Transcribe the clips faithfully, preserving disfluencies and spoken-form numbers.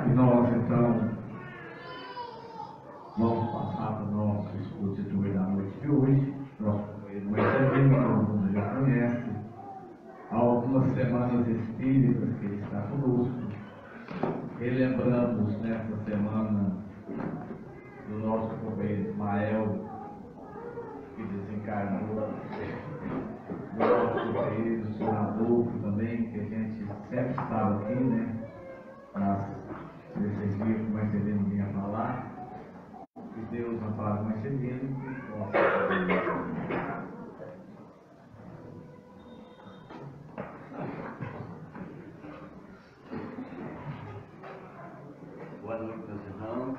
E nós, então, vamos passar para o nosso expositor da noite de hoje, nosso companheiro Marcelino, que todo mundo já conhece. Há algumas semanas espíritas que ele está conosco. Relembramos nesta semana do nosso companheiro Ismael, que desencarnou, do nosso companheiro senhor Adolfo também, que a gente sempre estava aqui, né? Mas nesses dias que o Marcelino vinha falar, que Deus ampare o Marcelino e que possa. Boa noite, meus irmãos.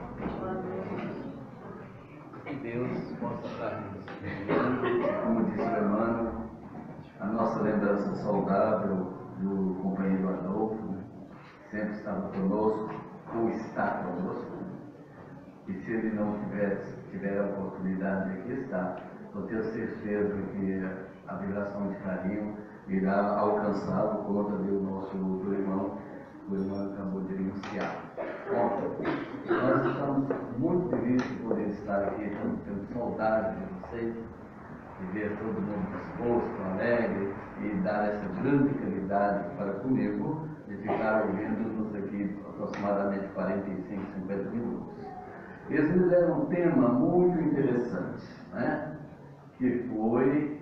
Que Deus possa estar nos como disse o Emmanuel, a nossa lembrança saudável do companheiro Adolfo, né? Sempre estava conosco, ou está conosco. E se ele não tiver, tiver a oportunidade de aqui estar, eu tenho certeza que a vibração de carinho irá alcançá-lo, como também o nosso outro irmão, o irmão acabou de anunciar. Bom, nós estamos muito felizes de poder estar aqui, estamos tendo saudade de vocês, de ver todo mundo disposto, alegre e dar essa grande qualidade para comigo, de ficar ouvindo-nos aqui aproximadamente quarenta e cinco, cinquenta minutos. Eles me deram um tema muito interessante, né? Que foi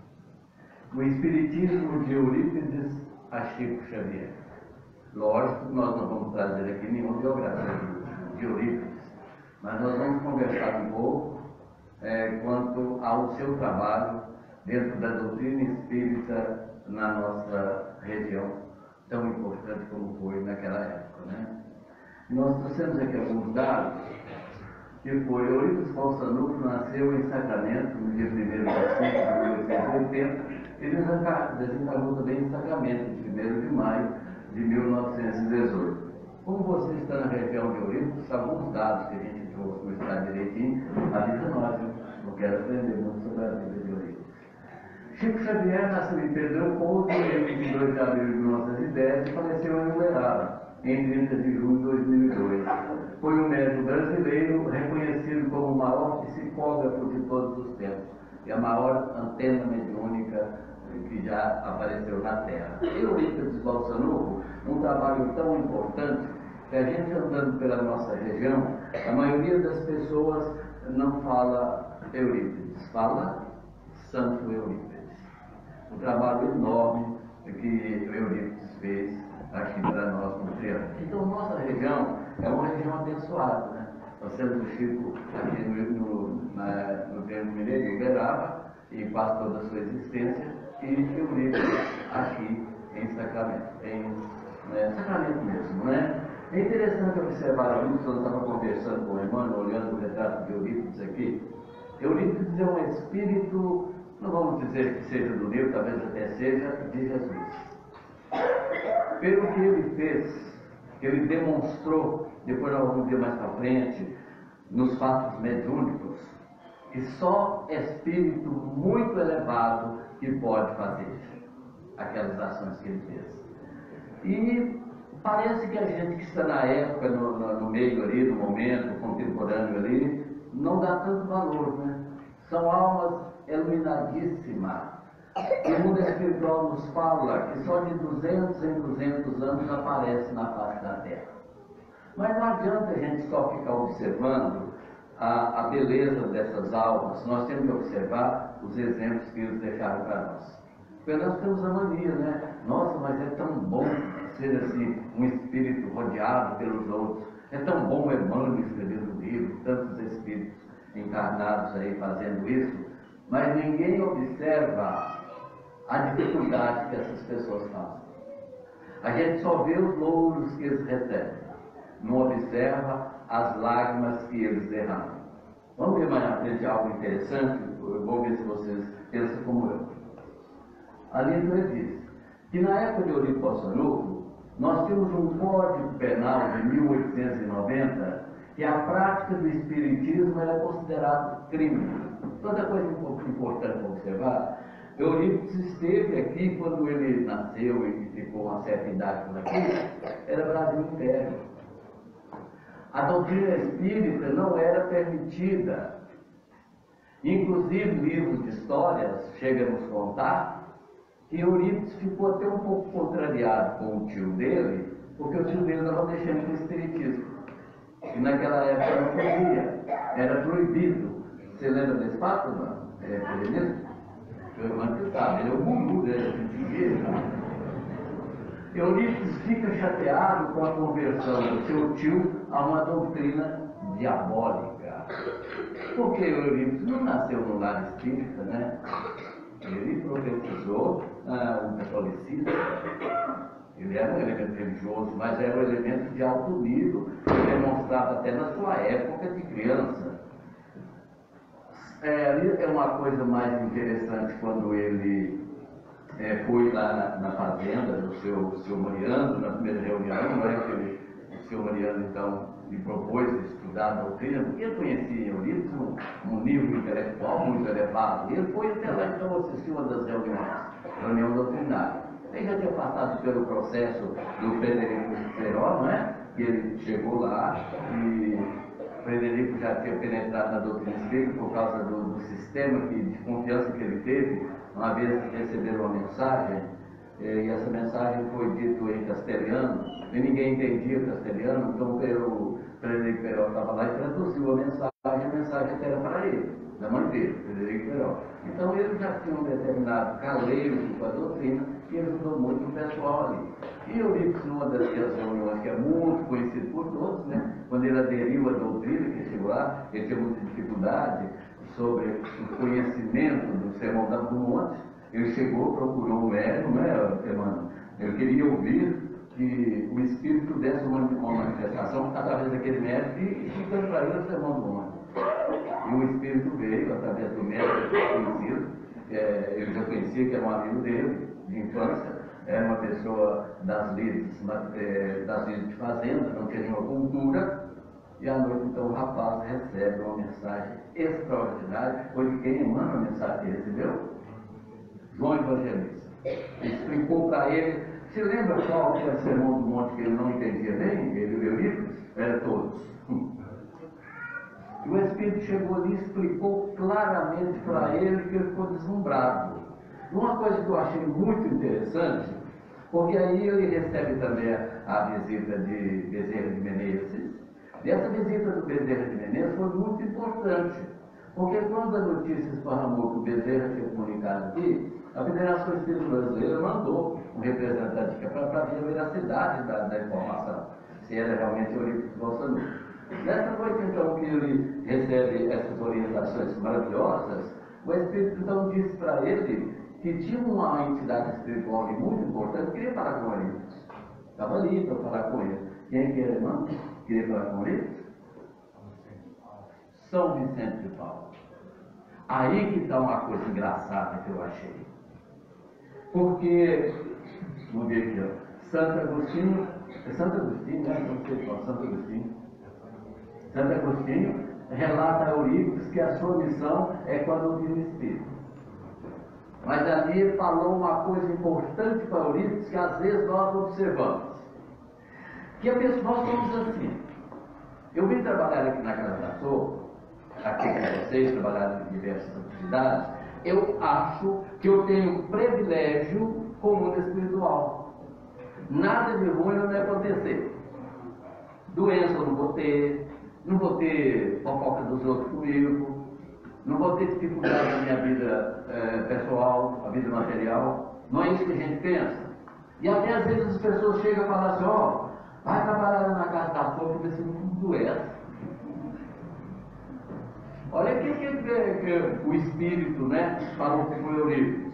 o Espiritismo de Eurípides a Chico Xavier. Lógico que nós não vamos trazer aqui nenhuma biografia de Eurípides, mas nós vamos conversar um pouco é, quanto ao seu trabalho dentro da doutrina espírita na nossa região, tão importante como foi naquela época, né? E nós trouxemos aqui alguns dados, que foi Eurípides Balsanufo nasceu em Sacramento no dia primeiro de cinco de mil oitocentos e oitenta, ele desencarnou também em Sacramento, em primeiro de maio de mil novecentos e dezoito. Como você está na região de Eurípides, alguns dados que a gente trouxe para estar direitinho, avisa nós, eu quero aprender muito sobre a vida de Eurípides. Chico Xavier nasceu em Pedro Leopoldo em vinte e dois de abril de mil novecentos e dez e faleceu em Uberaba em trinta de julho de dois mil e dois. Foi um médico brasileiro reconhecido como o maior psicógrafo de todos os tempos e a maior antena mediúnica que já apareceu na Terra. Eurípides Balsanufo, um trabalho tão importante que a gente andando pela nossa região, a maioria das pessoas não fala Eurípides, fala Santo Eurípides. Um trabalho enorme que Eurípides fez aqui para nós no Triângulo. Então, nossa região é uma região abençoada, né? Nós temos o Chico aqui no, no, na, no Triângulo Mineiro, Uberaba, e quase toda a sua existência, e Eurípides aqui em Sacramento, em né, Sacramento mesmo, né? É interessante observar isso, quando eu estava conversando com o Emmanuel, olhando o retrato de Eurípides aqui. Eurípides é um espírito, não vamos dizer que seja do livro, talvez até seja, de Jesus. Pelo que ele fez, que ele demonstrou, depois nós vamos ver mais para frente, nos fatos mediúnicos, que só espírito muito elevado que pode fazer aquelas ações que ele fez. E parece que a gente que está na época, no, no, no meio ali, no momento contemporâneo ali, não dá tanto valor, né? São almas iluminadíssimas. O mundo espiritual nos fala que só de duzentos em duzentos anos aparece na face da Terra. Mas não adianta a gente só ficar observando a, a beleza dessas almas, nós temos que observar os exemplos que eles deixaram para nós. Porque nós temos a mania, né? Nossa, mas é tão bom ser assim, um espírito rodeado pelos outros. É tão bom o Emmanuel escrevendo livro, tantos espíritos encarnados aí fazendo isso, mas ninguém observa a dificuldade que essas pessoas fazem. A gente só vê os louros que eles recebem, não observa as lágrimas que eles derramam. Vamos ver mais na frente algo interessante, eu vou ver se vocês pensam como eu. Ali ele diz que na época de Eurípides Balsanufo, nós tínhamos um Código Penal de mil oitocentos e noventa que a prática do espiritismo era considerado crime. Toda coisa importante para observar, Eurípides esteve aqui quando ele nasceu e ficou uma certa idade por aqui, era Brasil Império. A doutrina espírita não era permitida. Inclusive, livros de histórias chegam a nos contar que Eurípides ficou até um pouco contrariado com o tio dele, porque o tio dele estava mexendo com o espiritismo. E naquela época não podia, era proibido. Você lembra desse fato, não? É, Perenismo? O irmão que sabe, ele é o guru dele, Eurípides fica chateado com a conversão do seu tio a uma doutrina diabólica. Porque Eurípides não nasceu no lar espírita, né? Ele profetizou ah, o catolicismo. Ele era um elemento religioso, mas era um elemento de alto nível, que demonstrava até na sua época de criança. É, é uma coisa mais interessante quando ele é, foi lá na, na fazenda do seu, seu Mariano, na primeira reunião, não é que ele, o seu Mariano então lhe propôs estudar a doutrina, porque ele conhecia Eurípides um, um nível intelectual muito elevado, e ele foi até lá então assistir uma das reuniões, reunião doutrinária. Ele já tinha passado pelo processo do Frederico Feró, não é? Que ele chegou lá e Frederico já tinha penetrado na doutrina espírita por causa do, do sistema que, de confiança que ele teve, uma vez receberam uma mensagem, e essa mensagem foi dita em castelhano, e ninguém entendia castelhano, então o Frederico Feró estava lá e traduziu a mensagem, a mensagem era para ele, da mãe dele, Frederico Feró. Então ele já tinha um determinado caleiro com a doutrina, e ele ajudou muito o pessoal ali. E Eurípides, numa das reuniões que é muito conhecido por todos, né? Quando ele aderiu à doutrina, que chegou lá, ele teve muita dificuldade sobre o conhecimento do Sermão do Monte, ele chegou, procurou o médium, né, Emmanuel? Ele queria ouvir que o Espírito desse uma, uma manifestação através daquele médium e explicando para ele o Sermão do Monte. E o Espírito veio através do médium conhecido, é, ele já conhecia que era um amigo dele, de infância, era uma pessoa das lides, das lides de fazenda, não tinha nenhuma cultura, e à noite então o rapaz recebe uma mensagem extraordinária. Foi de quem Emmanuel a mensagem que recebeu? João Evangelista. Explicou para ele, se lembra qual que era o Sermão do Monte que ele não entendia bem? Ele leu livros? Era todos. E o Espírito chegou ali e explicou claramente para ele que ele ficou deslumbrado. Uma coisa que eu achei muito interessante, porque aí ele recebe também a visita de Bezerra de Menezes, e essa visita do Bezerra de Menezes foi muito importante, porque quando a notícia esparramou que o Bezerra tinha comunicado aqui, a Federação Espírita Brasileira mandou um representante para ver a veracidade da, da informação, se era realmente Eurípides Bolsonaro. Nessa noite, então, que ele recebe essas orientações maravilhosas, o Espírito então disse para ele que tinha uma entidade espiritual muito importante, queria falar com ele. Estava ali para falar com ele. Quem que era, irmão? Queria falar com ele? São Vicente de Paulo. Aí que está uma coisa engraçada que eu achei. Porque, vamos ver aqui, ó, Santo Agostinho, é Santo Agostinho, né? Não sei qual, Santo Agostinho. Santo Agostinho relata a Eurípides que a sua missão é com a doutrina espírita. Mas ali ele falou uma coisa importante para Eurípides que às vezes nós observamos. Que a pessoa, nós somos assim. Eu vim trabalhar aqui na Casa da Sopa, aqui com vocês, trabalhar em diversas atividades, eu acho que eu tenho privilégio com o mundo espiritual. Nada de ruim não vai acontecer. Doença eu não vou ter, não vou ter fofoca dos outros comigo, não vou ter dificuldade na minha vida é, pessoal, a vida material. Não é isso que a gente pensa. E até às vezes as pessoas chegam a falar assim, ó, oh, vai trabalhar na Casa da Sopa e ver se não doença. Olha o que, que, que o Espírito, né, falou com o Eurípides.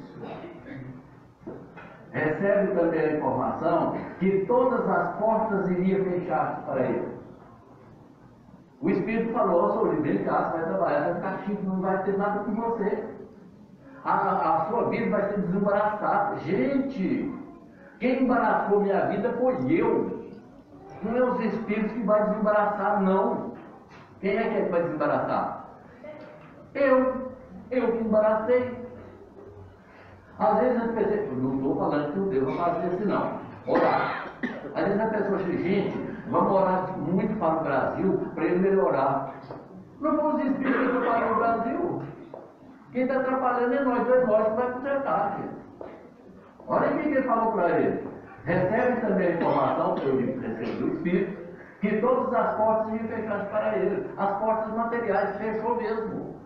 Recebe também a informação que todas as portas iriam fechar para ele. O Espírito falou, sobre bem cá, você vai trabalhar, vai ficar chique, não vai ter nada com você. A, a sua vida vai ser desembaraçada. Gente, quem embaraçou minha vida foi eu. Não é os Espíritos que vai desembaraçar, não. Quem é que vai desembaraçar? Eu, eu que embaracei. Às vezes eu pensei, não estou falando que eu devo fazer assim não. Orar. Às vezes a pessoa diz, gente, vamos orar muito para o Brasil para ele melhorar. Não vão os espíritos que para o Brasil. Quem está atrapalhando é nós, é nós que vai consertar, gente. Olha o que ele falou para ele. Recebe também a informação, que eu recebi do Espírito, que todas as portas iam fechadas para ele. As portas materiais fechou mesmo.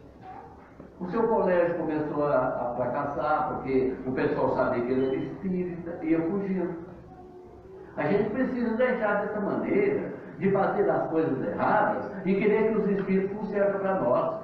O seu colégio começou a, a fracassar, porque o pessoal sabia que ele era espírita e ia fugindo. A gente precisa deixar dessa maneira de fazer as coisas erradas e querer que os espíritos consertem para nós.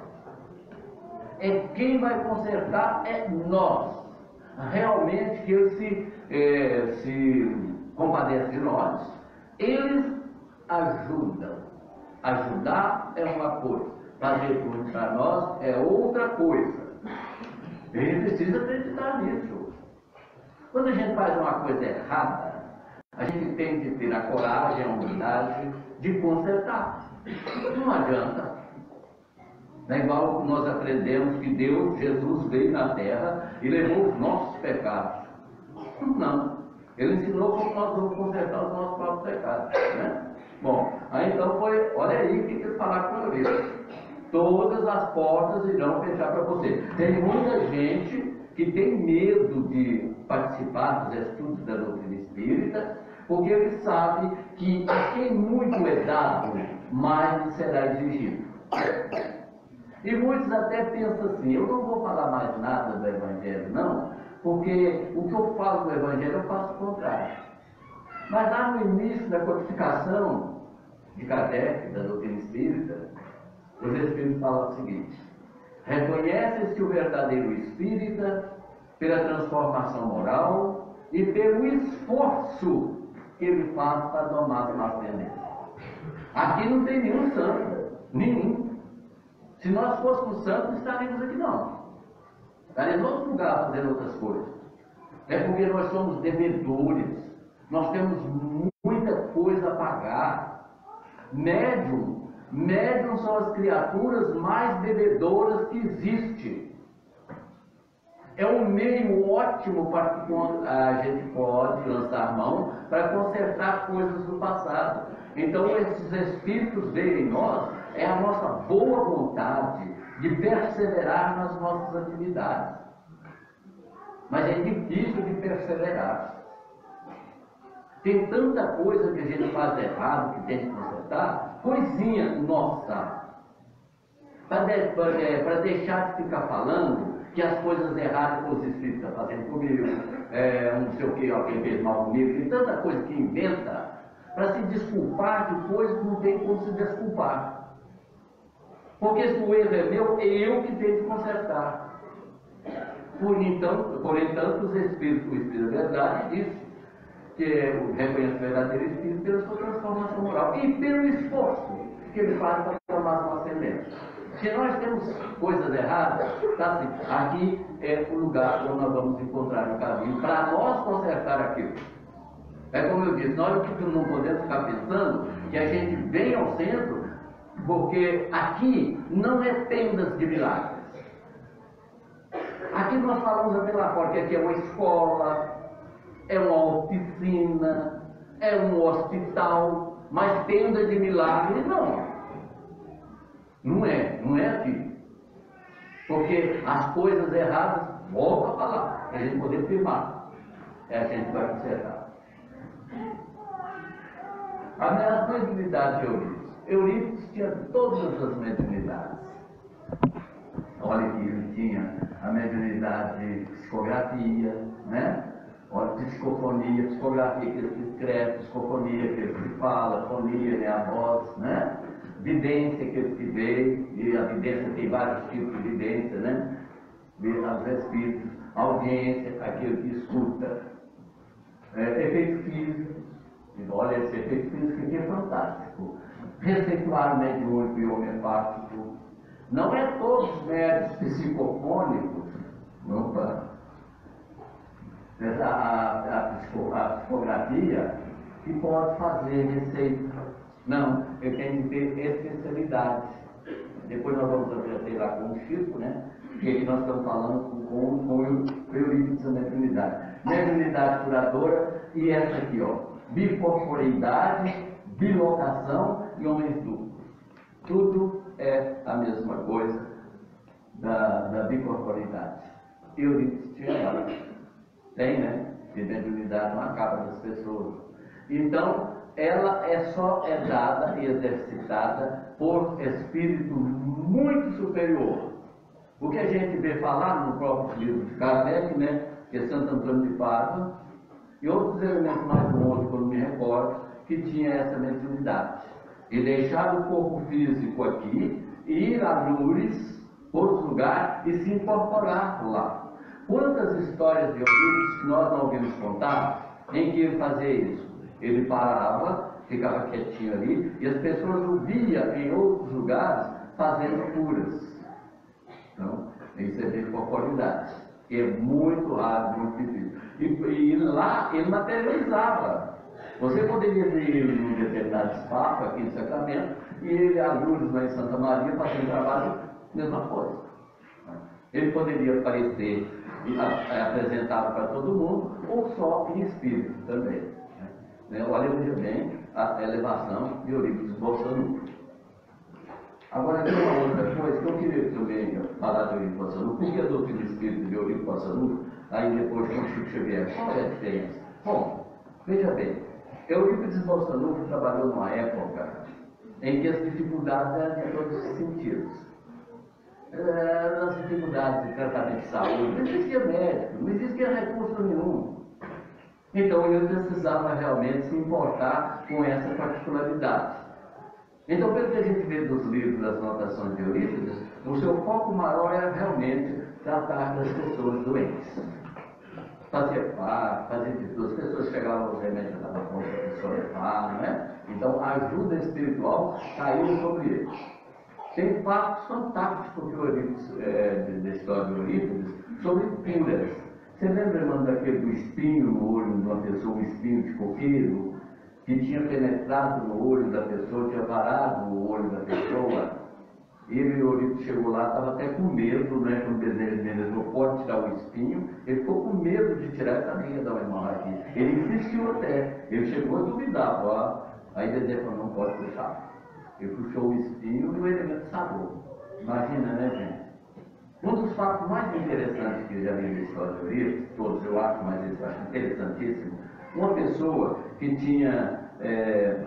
É quem vai consertar é nós. Realmente que eles se, é, se compadecem de nós. Eles ajudam. Ajudar é uma coisa. Fazer tudo para nós é outra coisa. A gente precisa acreditar nisso. Quando a gente faz uma coisa errada, a gente tem que ter a coragem, a humildade de consertar. Não adianta. Não é igual nós aprendemos que Deus, Jesus, veio na terra e levou os nossos pecados. Não. Ele ensinou como nós vamos consertar os nossos próprios pecados. Né? Bom, aí então foi, olha aí o que eles falaram com ele. Todas as portas irão fechar para você. Tem muita gente que tem medo de participar dos estudos da doutrina espírita, porque ele sabe que a quem muito é dado, mais será exigido. E muitos até pensam assim, eu não vou falar mais nada do Evangelho, não, porque o que eu falo do Evangelho eu faço o contrário. Mas lá no início da codificação de Kardec, da doutrina espírita, os Espíritos falam o seguinte: reconhece-se o verdadeiro espírita pela transformação moral e pelo esforço que ele faz para domar as más tendências. Aqui não tem nenhum santo, nenhum. Se nós fôssemos santos, estaríamos aqui não. Estaríamos em outro lugar fazendo outras coisas. É porque nós somos devedores. Nós temos muita coisa a pagar. Médium. Médium são as criaturas mais devedoras que existem. É um meio ótimo para que a gente pode lançar mão para consertar coisas do passado. Então esses espíritos veem em nós é a nossa boa vontade de perseverar nas nossas atividades. Mas é difícil de perseverar. Tem tanta coisa que a gente faz errado, que tem que consertar, coisinha nossa. Para de, deixar de ficar falando que as coisas erradas que os espíritos estão fazendo comigo, é, não sei o que, alguém fez mal comigo, tem tanta coisa que inventa, para se desculpar, depois não tem como se desculpar. Porque se o erro é meu, é eu que tenho que consertar. Por então, por entanto, os espíritos, o Espírito da Verdade disse que reconhece o verdadeiro Espírito pela sua transformação moral e pelo esforço que ele faz para tomar uma ascendência. Se nós temos coisas erradas, tá assim, aqui é o lugar onde nós vamos encontrar o caminho para nós consertar aquilo. É como eu disse, nós não podemos ficar pensando que a gente vem ao centro, porque aqui não é tendas de milagres. Aqui nós falamos até lá fora que aqui é uma escola, é uma oficina, é um hospital, mas tenda de milagre não. Não é, não é aqui. Porque as coisas erradas, volta a falar, para a gente poder firmar. É a gente vai consertar. As mediunidades de Eurípides. Eurípides tinha todas as mediunidades. Olha que ele tinha a mediunidade de psicografia, né? Olha, psicofonia, psicografia que ele escreve, psicofonia que ele fala, fonia, né? A voz, né? Vidência que ele se vê, e a vidência tem vários tipos de vidência, né? Os espíritos, audiência, aquele que escuta, é, efeitos físicos. Olha, esse efeito físico aqui é fantástico. Receituário mediúnico e homeopático. Não é todos os médicos psicofônicos, opa, a, a, a, a psicografia que pode fazer receita. Não, eu tenho que ter especialidades. Depois nós vamos ter lá com o Chico, né? Que aqui nós estamos falando com, com o Eurípides da mediunidade. Mediunidade curadora e essa aqui, ó. bicorporeidade, bilocação e homens duplos. Tudo é a mesma coisa da, da bicorporeidade. Eurípides tinha ela. Tem, né? Que mediunidade não acaba das pessoas. Então, ela é só é dada e exercitada por espírito muito superior. O que a gente vê falar no próprio livro de Kardec, né? Que é Santo Antônio de Pádua, e outros elementos mais bons, quando me recordo, que tinha essa mediunidade. E deixar o corpo físico aqui, e ir a Lourdes, outro lugar, e se incorporar lá. Quantas histórias de Eurípides que nós não ouvimos contar, em que ele fazia isso? Ele parava, ficava quietinho ali, e as pessoas o via em outros lugares fazendo curas. Então, isso é bicorporidade. É muito raro, muito difícil. E, e lá ele materializava. Você poderia ver ele num determinado espaço aqui em Sacramento, e ele, a Lourdes lá em Santa Maria, fazendo trabalho, mesma coisa. Ele poderia aparecer e apresentado para todo mundo, ou só em espírito também. Né? Olha, veja bem a elevação de Eurípides Bolsonaro. Agora, tem uma outra coisa que eu queria também falar de Eurípides Bolsonaro. Por que a doutrina espírita de Eurípides Bolsonaro, aí depois com Chico Xavier? Qual é a diferença? Bom, veja bem, Eurípides Bolsonaro trabalhou numa época em que as dificuldades eram em todos os sentidos. As dificuldades de tratamento de saúde, não existia médico, não existia recurso nenhum. Então ele precisava realmente se importar com essa particularidade. Então, pelo que a gente vê dos livros das anotações de Eurípides, o seu foco maior era realmente tratar das pessoas doentes. Fazia parte, fazia de tudo. As pessoas chegavam aos remédios que estavam com a pessoa levar, né? Então a ajuda espiritual caiu sobre ele. Tem fatos fantásticos que o Eurípides, é, da história de Eurípides sobre curas. Você lembra, irmão, daquele do espinho no olho de uma pessoa, um espinho de coqueiro, que tinha penetrado no olho da pessoa, tinha varado o olho da pessoa? Ele, o Eurípides, chegou lá, estava até com medo, né? Quando ele dele não pode tirar o espinho, ele ficou com medo de tirar, e também ia dar uma hemorragia. Ele insistiu até, ele chegou a duvidar, ó. Aí Dedé falou, não pode puxar. Ele puxou o espinho e o elemento sarou. Imagina, né, gente? Um dos fatos mais interessantes que eu já vi na história de Eurípides, todos eu acho, mas esse eu acho interessantíssimo, uma pessoa que tinha é,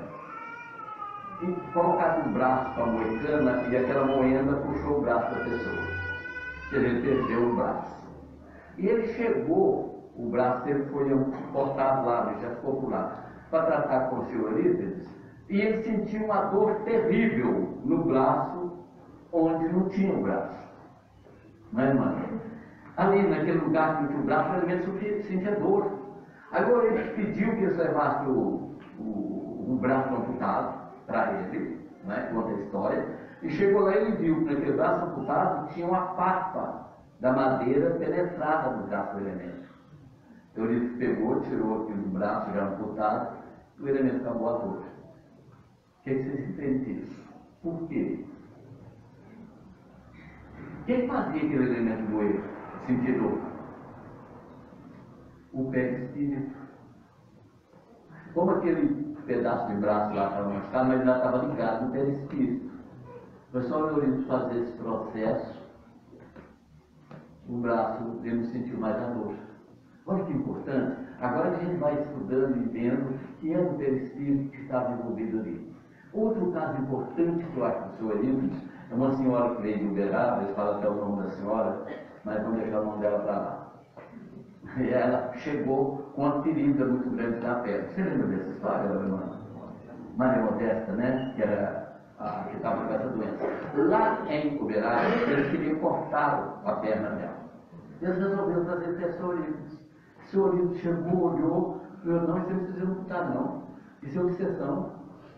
colocado o braço para a moicana e aquela moenda puxou o braço da pessoa. Ele perdeu o braço. E ele chegou, o braço dele foi cortado lá, ele já ficou por lá, para tratar com o senhor Eurípides, e ele sentiu uma dor terrível no braço, onde não tinha o braço. Não é, irmã? Ali, naquele lugar que não tinha o braço, o elemento sentia dor. Agora ele pediu que eles levassem o, o, o braço amputado para ele, né, conta a história, e chegou lá e ele viu que naquele braço amputado tinha uma papa da madeira penetrada no braço do elemento. Então ele pegou, tirou aquele braço já amputado, e o elemento acabou a dor. O que, é que vocês entendem disso? Por quê? Quem fazia aquele elemento doer, sentir dor? O perispírito. Como aquele pedaço de braço lá estava machucado, mas já estava ligado no perispírito. Foi só o Eurípides fazer esse processo, o braço dele não sentiu mais a dor. Olha que importante. Agora a gente vai estudando e vendo que é o perispírito que estava envolvido ali. Outro caso importante que eu acho do senhor Eurípides é uma senhora que veio de Uberaba, eles falam até o nome da senhora, mas vamos deixar o nome dela para lá. E ela chegou com uma ferida muito grande na perna. Você lembra dessa história, irmã? Maria Modesta, né? Que era a que estava com essa doença. Lá em Uberaba, eles queriam cortar a perna dela. Eles resolveram trazer até o senhor Eurípides. O senhor Eurípides chegou, olhou, falou, não, isso não precisa amputar, não. Isso é obsessão.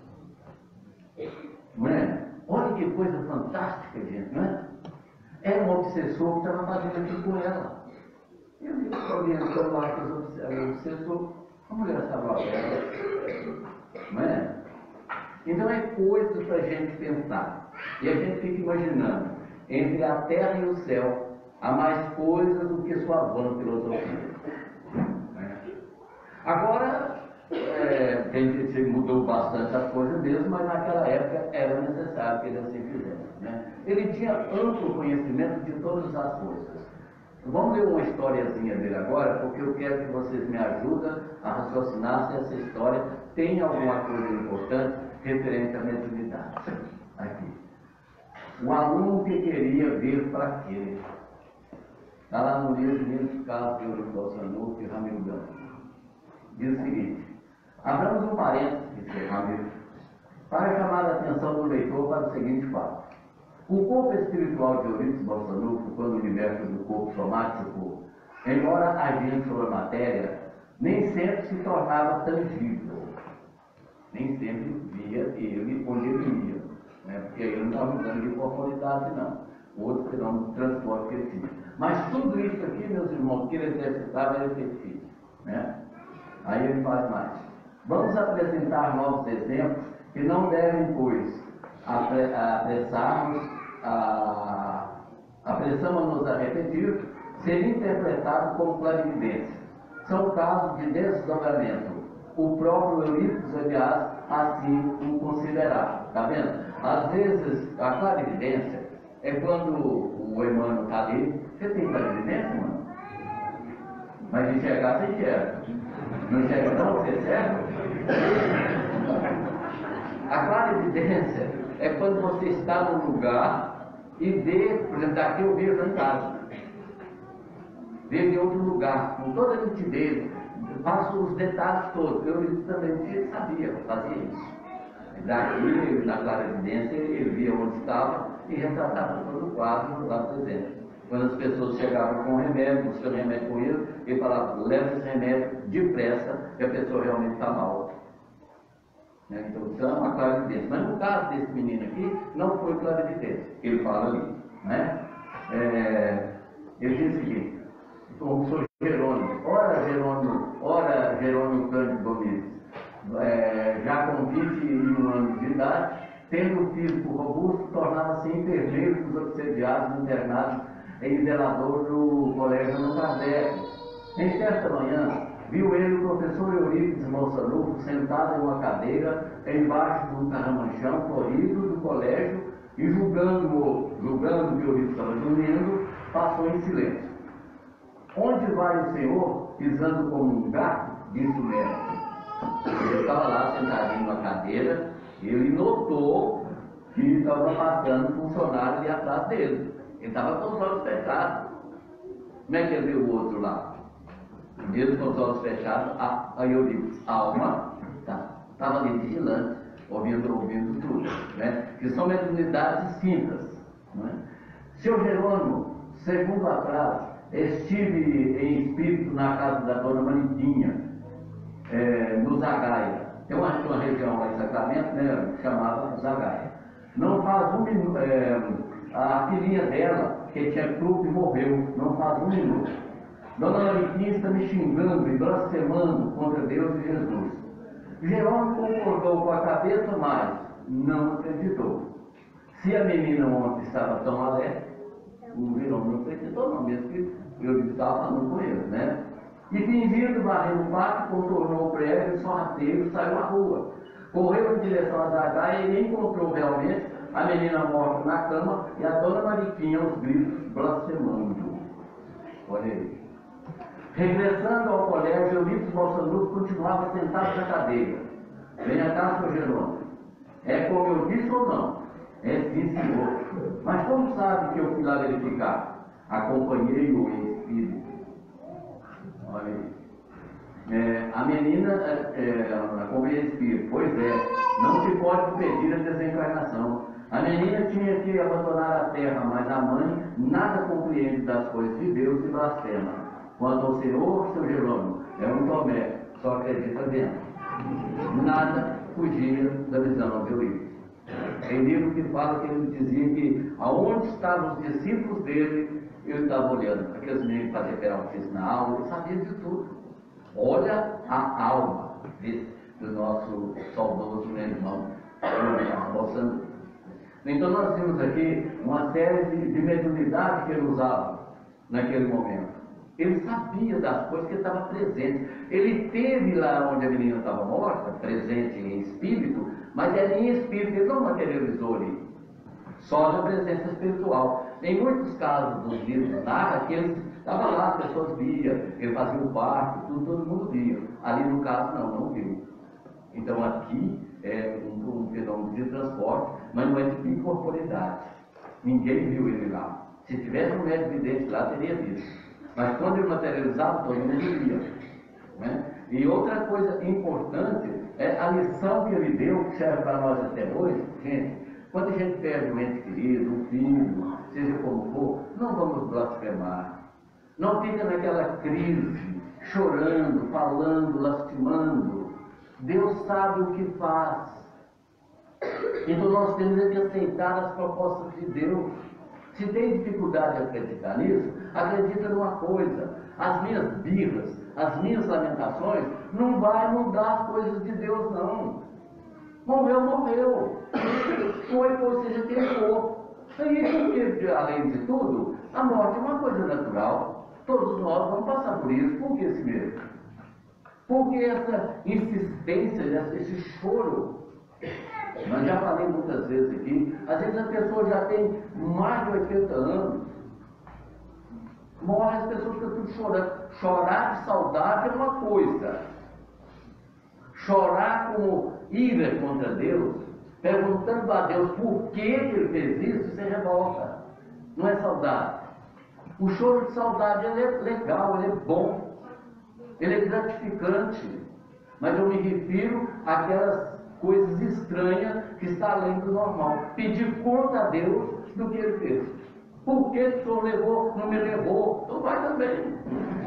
Não é? Olha que coisa fantástica, gente, não é? Era um obsessor que estava fazendo aquilo com ela. Ele orientou lá que o obsessor, a mulher salvava ela. Não é? Então é coisa para a gente pensar. E a gente fica imaginando, entre a terra e o céu, há mais coisas do que sua vã filosofia. Agora, é, mudou bastante as coisas mesmo, mas naquela época era necessário que ele assim fizesse, né? Ele tinha amplo conhecimento de todas as coisas. Vamos ler uma historiazinha dele agora, porque eu quero que vocês me ajudem a raciocinar se essa história tem alguma coisa importante referente à mediunidade. Aqui. O aluno que queria ver para quê? Está lá no livro Mil Casos de Eurico e Ramiro Gama. Diz o seguinte: abramos um parênteses, disse Ramiro, para chamar a atenção do leitor para o seguinte fato. O corpo espiritual de Eurípides Barçanufo, quando liberto do corpo somático, embora agindo sobre a matéria, nem sempre se tornava tangível. Nem sempre via ele onde ele ia, né? Porque ele não estava mudando de corporidade, não. O outro fenômeno de transporte que ele tinha. Mas tudo isso aqui, meus irmãos, que ele exercitava era efetivo, né? Aí ele faz mais. Vamos apresentar novos exemplos que não devem, pois, apressarmos, a, apressamos-nos a repetir, ser interpretado como clarividência. São casos de desdobramento. O próprio Eurípides, aliás, assim o considerava. Está vendo? Às vezes, a clarividência é quando o Emmanuel está ali. Você tem clarividência, mano? Mas enxergar, você enxerga. Não enxerga não? Você enxerga? A clarividência é quando você está num lugar e vê, por exemplo, daqui eu vejo lá em casa. Vejo em outro lugar, com toda a nitidez, faço os detalhes todos. Eu também sabia, fazia isso. Daqui, na clarividência, ele via onde estava e retratava todo o quadro lá presente. Quando as pessoas chegavam com remédio, buscando remédio com ele, ele falava, leva esse remédio depressa, que a pessoa realmente está mal. Né? Então, isso é uma clarividência. Mas no caso desse menino aqui, não foi clarividência. Ele fala ali. Né? É, ele diz o seguinte, como sou Jerônimo, ora Jerônimo, ora Jerônimo Cândido Gomes, é, já com vinte e um anos de idade, tendo um físico robusto, tornava-se enfermeiro dos obsediados internados em zelador do colégio Allan Kardec. Em certa manhã, viu ele o professor Eurípides Barçanufo sentado em uma cadeira embaixo de um carramanchão florido do colégio e julgando, julgando que Eurípides estava dormindo, passou em silêncio. Onde vai o senhor, pisando como um gato? Disse o médico. Ele estava lá sentadinho numa cadeira, ele notou que estava passando um funcionário ali atrás dele. Ele estava com os olhos fechados. Como é que ele viu o outro lá? Mesmo com os olhos fechados, aí eu digo, alma, estava tá, ali vigilante, ouvindo, ouvindo tudo, né? Que são mediunidades distintas. Né? Seu Jerônimo, segundo atrás, estive em espírito na casa da dona Mariquinha, é, no Zagaia. Tem uma, uma região lá em Sacramento, né, que chamava Zagaia. Não faz um minuto, é, a filhinha dela, que tinha clube, morreu, não faz um minuto. Dona Mariquinha está me xingando e blasfemando contra Deus e Jesus. Jerônimo concordou com a cabeça, mas não acreditou. Se a menina ontem estava tão alegre, o Jerônimo não acreditou não, mesmo que eu estava falando com ele, né? E fingindo varrer o pátio, contornou o prédio, sorrateiro, saiu à rua. Correu em direção a Zagaia e encontrou realmente a menina morta na cama e a dona Mariquinha aos gritos blasfemando. Olha aí. Regressando ao colégio, Eurípides Barçanufo continuava sentado na cadeira. Venha cá, seu Jerônimo. É como eu disse ou não? É sim, senhor. Mas como sabe que eu fui lá verificar? Acompanhei-o em espírito. Olha aí. É, a menina, é, acompanhei em espírito. Pois é, não se pode impedir a desencarnação. A menina tinha que abandonar a terra, mas a mãe nada compreende das coisas de Deus e blasfema. Quanto ao senhor, seu Jerônimo, é um Tomé, só acredita dentro. Nada fugia da visão de Eurípides. Tem livro que fala que ele dizia que aonde estavam os discípulos dele, ele estava olhando. Aqueles meninos que faziam peraltice na aula, ele sabia de tudo. Olha a alma desse, do nosso saudoso meu irmão, Barçanufo. Então nós temos aqui uma série de, de mediunidade que ele usava naquele momento. Ele sabia das coisas que ele estava presente. Ele teve lá onde a menina estava morta, presente em espírito, mas era em espírito, ele não materializou ali. Só na presença espiritual. Em muitos casos dos livros narra que ele estava lá, as pessoas viam, ele fazia o parto, tudo, todo mundo via. Ali no caso não, não viu. Então aqui é um, um fenômeno de transporte, mas não é de incorporidade. Ninguém viu ele lá. Se tivesse um médico vidente lá, teria visto. Mas quando ele materializava, todo mundo via. Né? E outra coisa importante é a lição que ele deu, que serve para nós até hoje, gente. Quando a gente perde um ente querido, um filho, seja como for, não vamos blasfemar. Não fica naquela crise, chorando, falando, lastimando. Deus sabe o que faz. Então nós temos que aceitar as propostas de Deus. Se tem dificuldade de acreditar nisso, acredita numa coisa. As minhas birras, as minhas lamentações, não vai mudar as coisas de Deus, não. Morreu, morreu. Foi, foi, seja quem for. E, porque, além de tudo, a morte é uma coisa natural. Todos nós vamos passar por isso. Por que esse medo? Porque essa insistência, esse choro. Mas já falei muitas vezes aqui, às vezes a pessoa já tem mais de oitenta anos, morre, as pessoas ficam tudo chorando. Chorar de saudade é uma coisa. Chorar como ira contra Deus, perguntando a Deus por que ele fez isso, isso é revolta, não é saudade. O choro de saudade ele é legal, ele é bom, ele é gratificante, mas eu me refiro àquelas coisas estranhas que está além do normal. Pedir conta a Deus do que ele fez. Por que o Senhor levou, não me levou? Então vai também.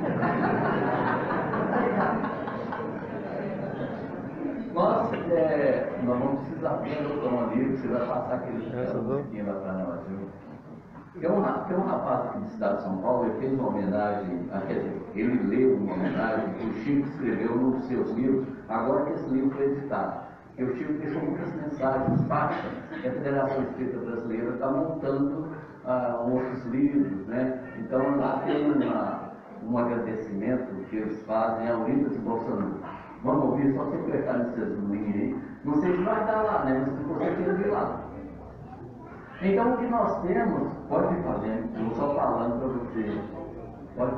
Nós, é, nós vamos precisar ver o tom ali, você vai passar aquele pouquinho lá para nós, viu? Tem um, tem um rapaz aqui da cidade de São Paulo, ele fez uma homenagem, quer dizer, ele leu uma homenagem que o Chico escreveu num dos seus livros, agora que esse livro foi editado. E o Chico deixou muitas mensagens básicas, que a Federação Espírita Brasileira está montando ah, outros livros, né? Então lá tem uma, um agradecimento que eles fazem a Unidas de Bolsonaro. Vamos ouvir, só você clicar nesses links aí. Não sei se vai dar lá, né? Mas se você tem de lá. Então o que nós temos, pode ir fazendo, eu estou só falando para você. Pode.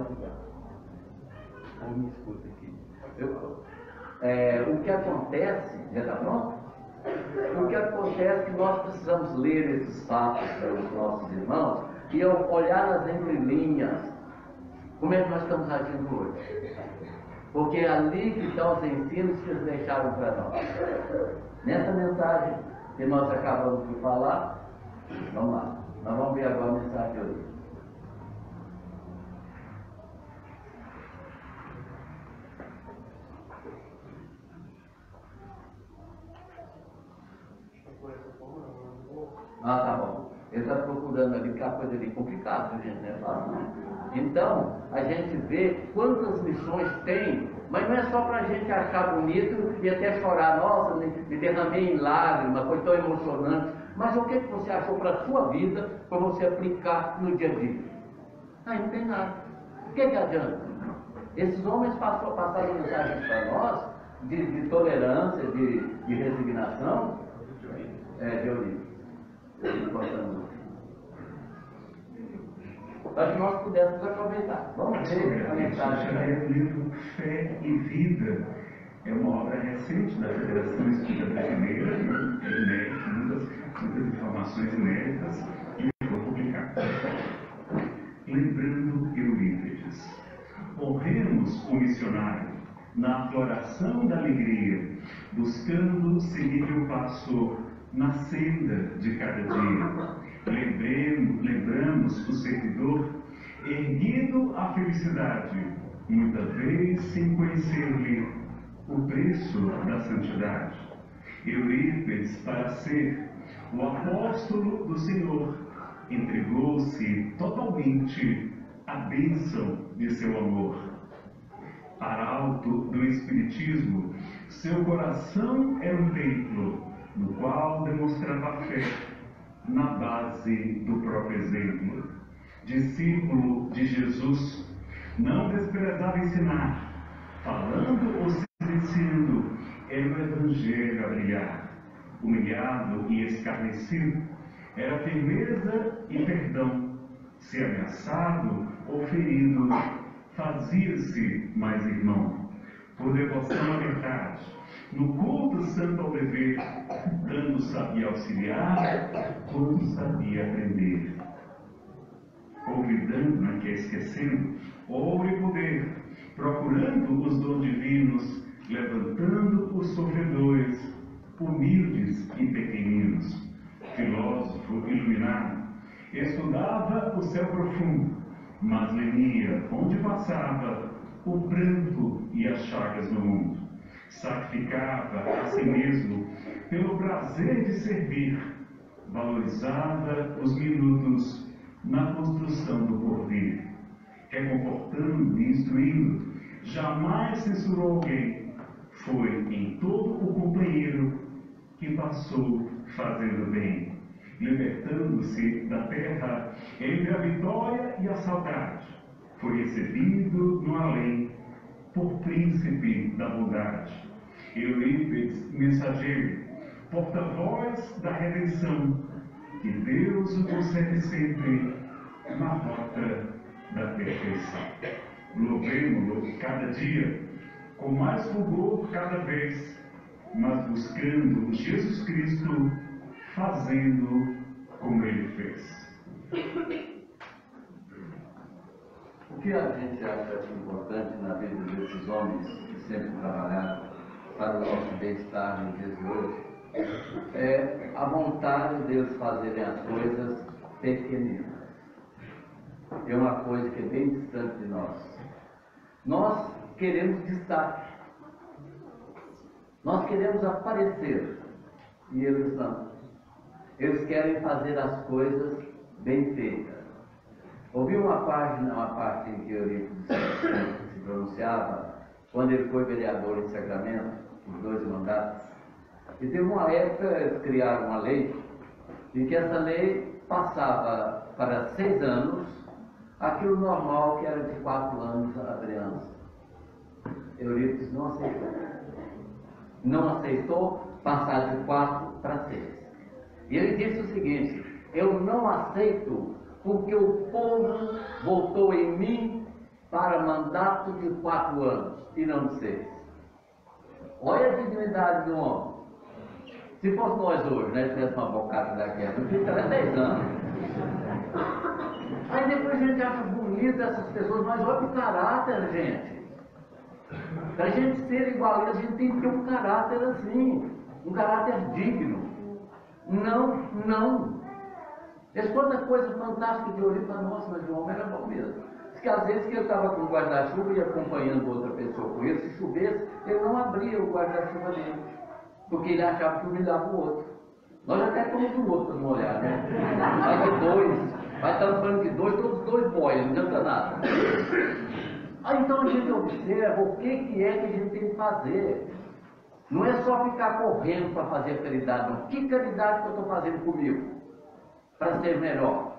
Me escuta aqui. Eu, é, o que acontece, já está pronto? O que acontece é que nós precisamos ler esses fatos para os nossos irmãos e olhar nas entrelinhas como é que nós estamos agindo hoje. Porque é ali que estão os ensinos que eles deixaram para nós. Nessa mensagem que nós acabamos de falar, vamos lá, nós vamos ver agora a mensagem de hoje. Ah, tá bom. Ele está procurando ali, que é uma coisa ali complicada, gente, não é fácil, não. Então, a gente vê quantas lições tem, mas não é só para a gente achar bonito e até chorar, nossa, me, me derramei em lágrimas, foi tão emocionante. Mas o que, que você achou para a sua vida, para você aplicar no dia a dia? Aí não tem nada. O que, que adianta? Esses homens passou, passaram mensagens para nós de, de tolerância, de, de resignação, é, de origem. Para que nós pudéssemos aproveitar. Vamos ver a mensagem. É o livro Fé e Vida. É uma obra recente da Federação Espírita Brasileira, é inédita, muitas, muitas informações inéditas, e foi publicado. Lembrando Eurípides, honremos o missionário na afloração da alegria, buscando seguir o passo na senda de cada dia. Lembremos, lembramos o servidor erguido à felicidade, muita vez sem conhecer-lhe o preço da santidade. Eurípides, para ser o apóstolo do Senhor, entregou-se totalmente à bênção de seu amor. Arauto do Espiritismo, seu coração era um templo, no qual demonstrava fé, na base do próprio exemplo. Discípulo de Jesus, Não desprezava ensinar, falando ou silenciando, era o Evangelho a brilhar. Humilhado e escarnecido, era firmeza e perdão. Se ameaçado ou ferido, fazia-se mais irmão. Por devoção à verdade, no culto santo ao dever, tanto sabia auxiliar, quanto sabia aprender. Olvidando, não é que é esquecendo, ouro e poder, procurando os dons divinos, levantando os sofredores, humildes e pequeninos. Filósofo iluminado, estudava o céu profundo, mas lemia, onde passava, o pranto e as chagas no mundo. Sacrificava a si mesmo pelo prazer de servir, valorizava os minutos na construção do porvir, reconfortando e instruindo, jamais censurou alguém. Foi em todo o companheiro que passou fazendo bem, libertando-se da terra entre a vitória e a saudade. Foi recebido no além por príncipe da bondade. Eurípides, mensageiro, porta-voz da redenção, que Deus o concede sempre na rota da perfeição. Louvemo-lo cada dia, com mais fulgor cada vez, mas buscando Jesus Cristo, fazendo como Ele fez. O que a gente acha importante na vida desses homens que sempre trabalharam para o nosso bem-estar nos dias de hoje é a vontade deles fazerem as coisas pequeninas. É uma coisa que é bem distante de nós. Nós queremos destaque. Nós queremos aparecer. E eles não. Eles querem fazer as coisas bem feitas. Ouvi uma página, uma parte em que Eurípides se pronunciava, quando ele foi vereador em Sacramento, os dois mandatos. E teve uma época, eles criaram uma lei, em que essa lei passava para seis anos aquilo normal que era de quatro anos a criança. Eurípides não aceitou. Não aceitou passar de quatro para seis. E ele disse o seguinte: eu não aceito porque o povo votou em mim para mandato de quatro anos e não de seis. Olha a dignidade do homem. Se fosse nós hoje, né, tivesse uma bocada daquela, eu fico até dez anos. Aí depois a gente acha bonito essas pessoas, mas olha o caráter, gente. Para a gente ser igual a gente tem que ter um caráter assim, um caráter digno. Não, não. Eles quanta coisa fantástica de olhar para nós, mas o homem era bom mesmo. Diz que às vezes que ele estava com o guarda-chuva e acompanhando outra pessoa com ele, se chovesse, ele não abria o guarda-chuva dele, porque ele achava que humilhava o outro. Nós até estamos do outro para não olhar, né? Vai de dois, vai tampando de dois, todos dois boiam, não adianta nada. Aí então a gente observa o que, que é que a gente tem que fazer. Não é só ficar correndo para fazer caridade, não. Que caridade que eu estou fazendo comigo? Para ser melhor.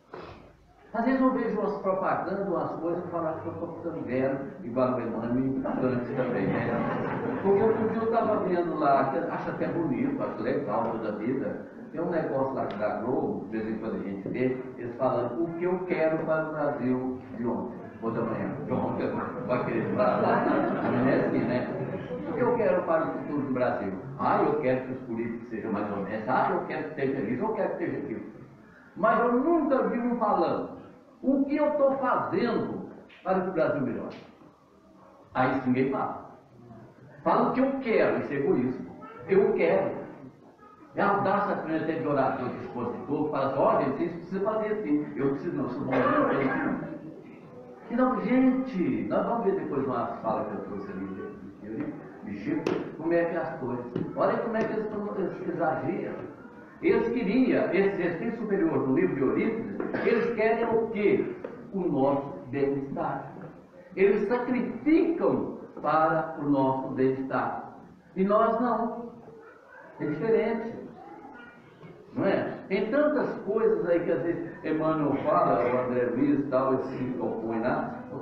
Às vezes eu vejo umas propagandas, umas coisas, e falo que eu estou ficando velho, igual o Emmanuel e antes também, né? Porque outro dia eu estava vendo lá, que acho até bonito, acho legal toda a vida. Tem um negócio lá da Globo, de vez em quando a gente vê, eles falando o que eu quero para o Brasil de ontem, ou da manhã. De ontem, vai querer falar lá, não é assim, né? O que eu quero para o futuro do Brasil? Ah, eu quero que os políticos sejam mais honestos. Ah, eu quero que esteja isso, eu quero que esteja aquilo. Mas eu nunca vi um falando o que eu estou fazendo para que o Brasil melhore. Aí isso ninguém fala. Fala o que eu quero, isso é egoísmo. Eu quero. É a audácia até de orador, de expositor, fala assim: olha, gente, vocês precisam fazer assim. Eu preciso, não, sou bom, eu tenho que não. Então, gente, nós vamos ver depois uma fala que eu trouxe ali, Chico, como é que é as coisas. Olha como é que eles, eles exageram. Eles queriam, esse espírito superior do livro de Eurípides, eles querem o quê? O nosso bem-estar. Eles sacrificam para o nosso bem-estar. E nós não. É diferente. Não é? Tem tantas coisas aí que às vezes Emmanuel fala, o André Luiz e tal, ele se opõe lá. Eu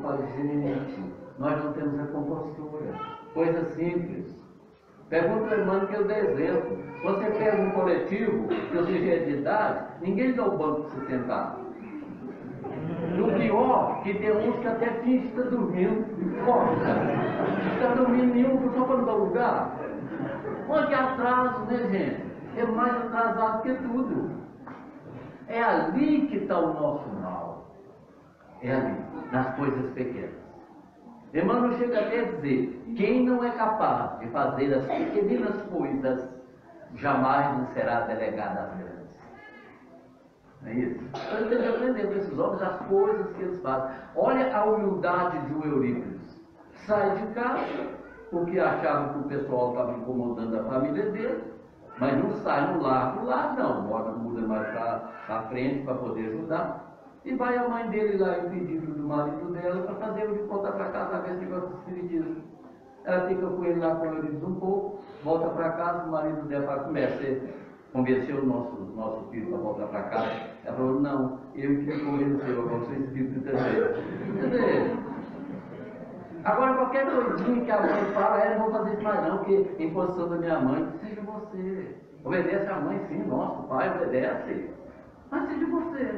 fala, gente, nós não temos a compostura. Coisa simples. Pergunta ao irmão que eu dei exemplo. Você pega um coletivo, que o sujeito de idade, ninguém dá o banco para se sentar. E o pior, que tem uns que até finge que está dormindo. Está dormindo nenhum, só para não dar lugar. Olha que atraso, né, gente? É mais atrasado que tudo. É ali que está o nosso mal. É ali, nas coisas pequenas. Emmanuel chega até a dizer, quem não é capaz de fazer as pequeninas coisas, jamais lhe será delegado às grandes. Não é isso? Então ele tem que aprender com esses homens as coisas que eles fazem. Olha a humildade de um Eurípides. Sai de casa, porque achava que o pessoal estava incomodando a família dele, mas não sai no largo lá, não. Bota, muda mais para a frente para poder ajudar. E vai a mãe dele lá impedindo do marido dela para fazer ele voltar para casa a ver se gosta de espiritismo. Ela fica com ele lá com eles um pouco, volta para casa, o marido dela começa a convencer o nosso, nosso filho para voltar para casa. Ela falou, não, eu que me convenceu, agora sou espírito também. Quer dizer, agora qualquer coisinha que a mãe fala, ela não vou fazer isso mais não, porque em posição da minha mãe, seja você. Obedece a mãe, sim, nosso pai obedece, mas seja você.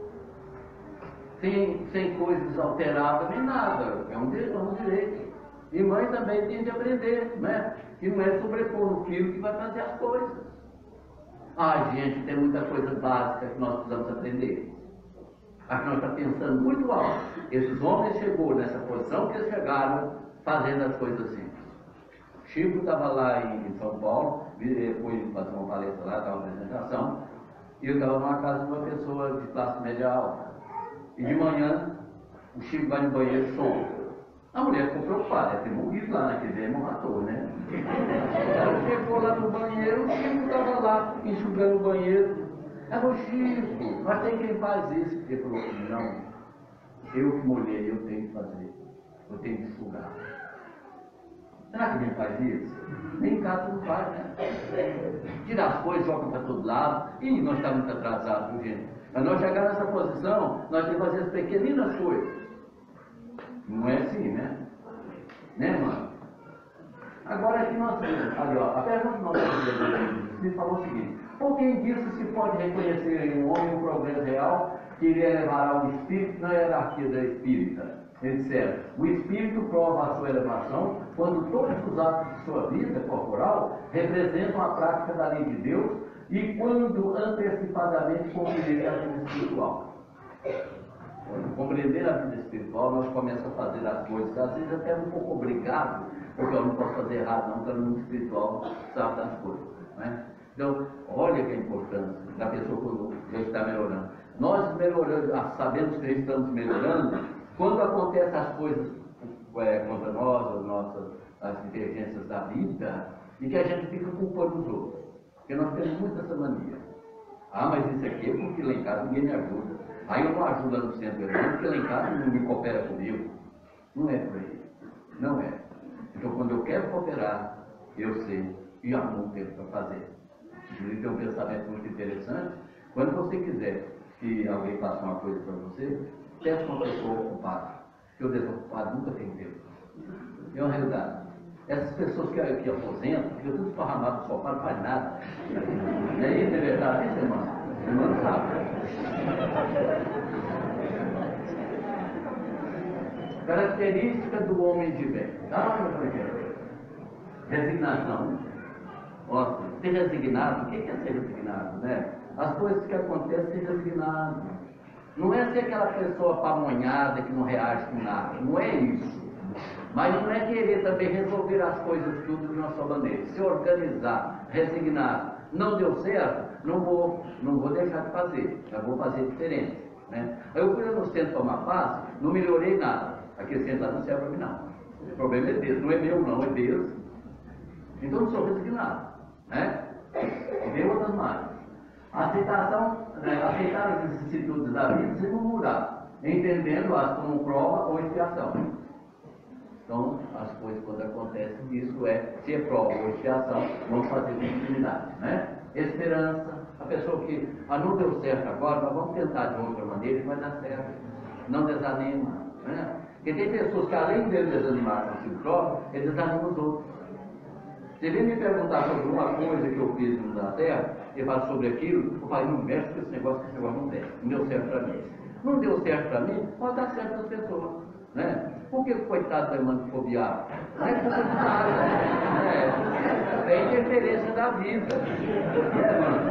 Sem, sem coisas alteradas nem nada, é um, é um direito. E mãe também tem de aprender, né? Que não é sobrepor no filho que vai fazer as coisas. Ah, gente, tem muita coisa básica que nós precisamos aprender. Acho que nós estamos pensando muito alto. Esses homens chegou nessa posição que eles chegaram fazendo as coisas simples. Chico estava lá em, em São Paulo, fui fazer uma palestra lá, estava uma apresentação, e eu estava numa casa de uma pessoa de classe média alta. E de manhã, o Chico vai no banheiro e some. A mulher ficou preocupada, deve ter morrido lá naquele dia, mas matou, né? Ela chegou lá no banheiro, o Chico estava lá, enxugando o banheiro. Ela falou, Chico, mas tem quem faz isso. Ele falou, não, eu que molhei, eu tenho que fazer, eu tenho que enxugar. Será que quem faz isso? Nem em casa não faz, né? Tira as coisas, joga para todo lado, e nós estamos muito atrasados, gente. Para nós chegar nessa posição, nós temos que fazer as pequeninas coisas. Não é assim, né? Né, mano? Agora aqui nós temos, ali ó, a pergunta que nós temos me falou o seguinte, por quem disso se pode reconhecer em um homem um progresso real que iria levar ao espírito na hierarquia da espírita? Eles disseram, o espírito prova a sua elevação quando todos os atos de sua vida corporal representam a prática da lei de Deus e quando antecipadamente compreender a vida espiritual. Quando compreender a vida espiritual, nós começamos a fazer as coisas, às vezes até um pouco obrigado, porque eu não posso fazer errado não, porque o mundo espiritual sabe das coisas. Né? Então, olha que é a importância da pessoa quando já está melhorando. Nós melhorando, sabemos que estamos melhorando, quando acontecem as coisas é, contra nós, as nossas as divergências da vida, e que a gente fica culpando os outros. Porque nós temos muito essa mania. Ah, mas isso aqui é porque lá em casa ninguém me ajuda. Aí eu não ajudo no centro irmão, porque lá em casa não me coopera comigo. Não é por aí. Não é. Então quando eu quero cooperar, eu sei e arrumo tempo para fazer. Inclusive tem um pensamento muito interessante. Quando você quiser que alguém faça uma coisa para você, peça uma pessoa ocupada. Porque o desocupado nunca tem tempo. É uma realidade. Essas pessoas que, que aposentam, ficam tudo esparramados no sofá, não faz nada. É isso, é verdade, isso, irmão? Irmão sabe. Característica do homem de bem. Ah, meu primeiro. Resignação. Nossa, ser resignado, o que é ser resignado, né? As coisas que acontecem, ser resignado. Não é ser aquela pessoa pamonhada que não reage com nada. Não é isso. Mas não é querer também resolver as coisas tudo de uma só maneira. Se organizar, resignar. Não deu certo, não vou, não vou deixar de fazer. Já vou fazer diferente. Né? Aí eu fui no centro tomar passe, não melhorei nada. Aquele centro lá não serve para mim não. O problema é Deus, não é meu não, é Deus. Então não sou resignado. Né? E tem outras marcas. A aceitação, né? Aceitar as vicissitudes da vida sem murmurar, entendendo-as como prova ou expiação. Então, as coisas quando acontecem, isso é, se é prova ou expiação, vamos fazer com intimidade, né? Esperança, a pessoa que, ah, não deu certo agora, mas vamos tentar de outra maneira que vai dar certo. Não desanima, né? Porque tem pessoas que, além de desanimar com si próprio, eles desanimam os outros. Você vem me perguntar sobre uma coisa que eu fiz na Terra, e fala sobre aquilo, eu falo, não mexe com esse negócio, que esse negócio não desce. Não deu certo para mim. Não deu certo para mim, pode dar certo para as pessoas. Né? Por que o coitado da irmã ficou viado? Não é culpa de nada. É, é interferência da vida. É, mano.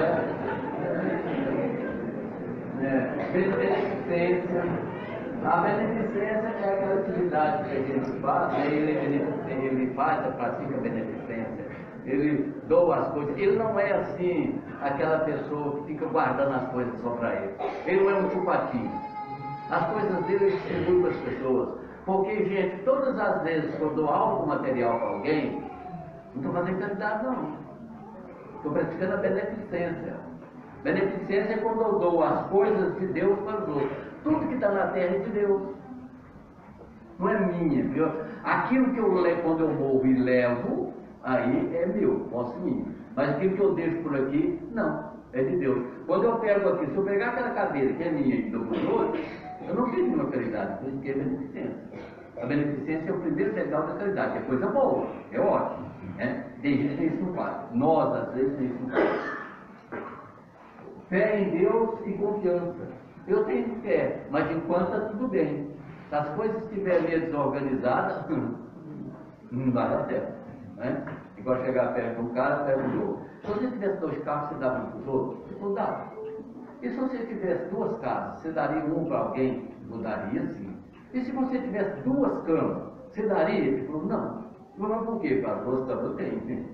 É. É. Beneficência. A beneficência é aquela atividade que a gente faz, né? ele, ele faz, pratica a beneficência, ele doa as coisas. Ele não é assim, aquela pessoa que fica guardando as coisas só para ele. Ele não é um chupatinho. As coisas dele ele distribui para as pessoas. Porque, gente, todas as vezes que eu dou algo material para alguém, não estou fazendo caridade, não. Estou praticando a beneficência. Beneficência é quando eu dou as coisas de Deus para os outros. Tudo que está na terra é de Deus. Não é minha, viu? Aquilo que eu levo quando eu morro e levo, aí é meu, posso ir. Mas aquilo que eu deixo por aqui, não, é de Deus. Quando eu pego aqui, se eu pegar aquela cadeira que é minha e dou para os outros, eu não fiz uma caridade, por isso que é beneficência. A beneficência é o primeiro degrau da caridade, é coisa boa, é ótimo. Né? Tem gente que tem isso no quadro. Nós, às vezes, tem isso no quadro. Fé em Deus e confiança. Eu tenho fé, mas enquanto está tudo bem. Se as coisas estiverem meio desorganizadas, não vai dar certo. Né? Igual chegar perto de um cara, pega um outro. Se você tivesse dois carros, você dava um para os outros? Você não dava. E se você tivesse duas casas, você daria um para alguém? Eu daria sim. E se você tivesse duas camas, você daria? Ele falou, não. Eu não, por quê? Para duas camas eu tenho.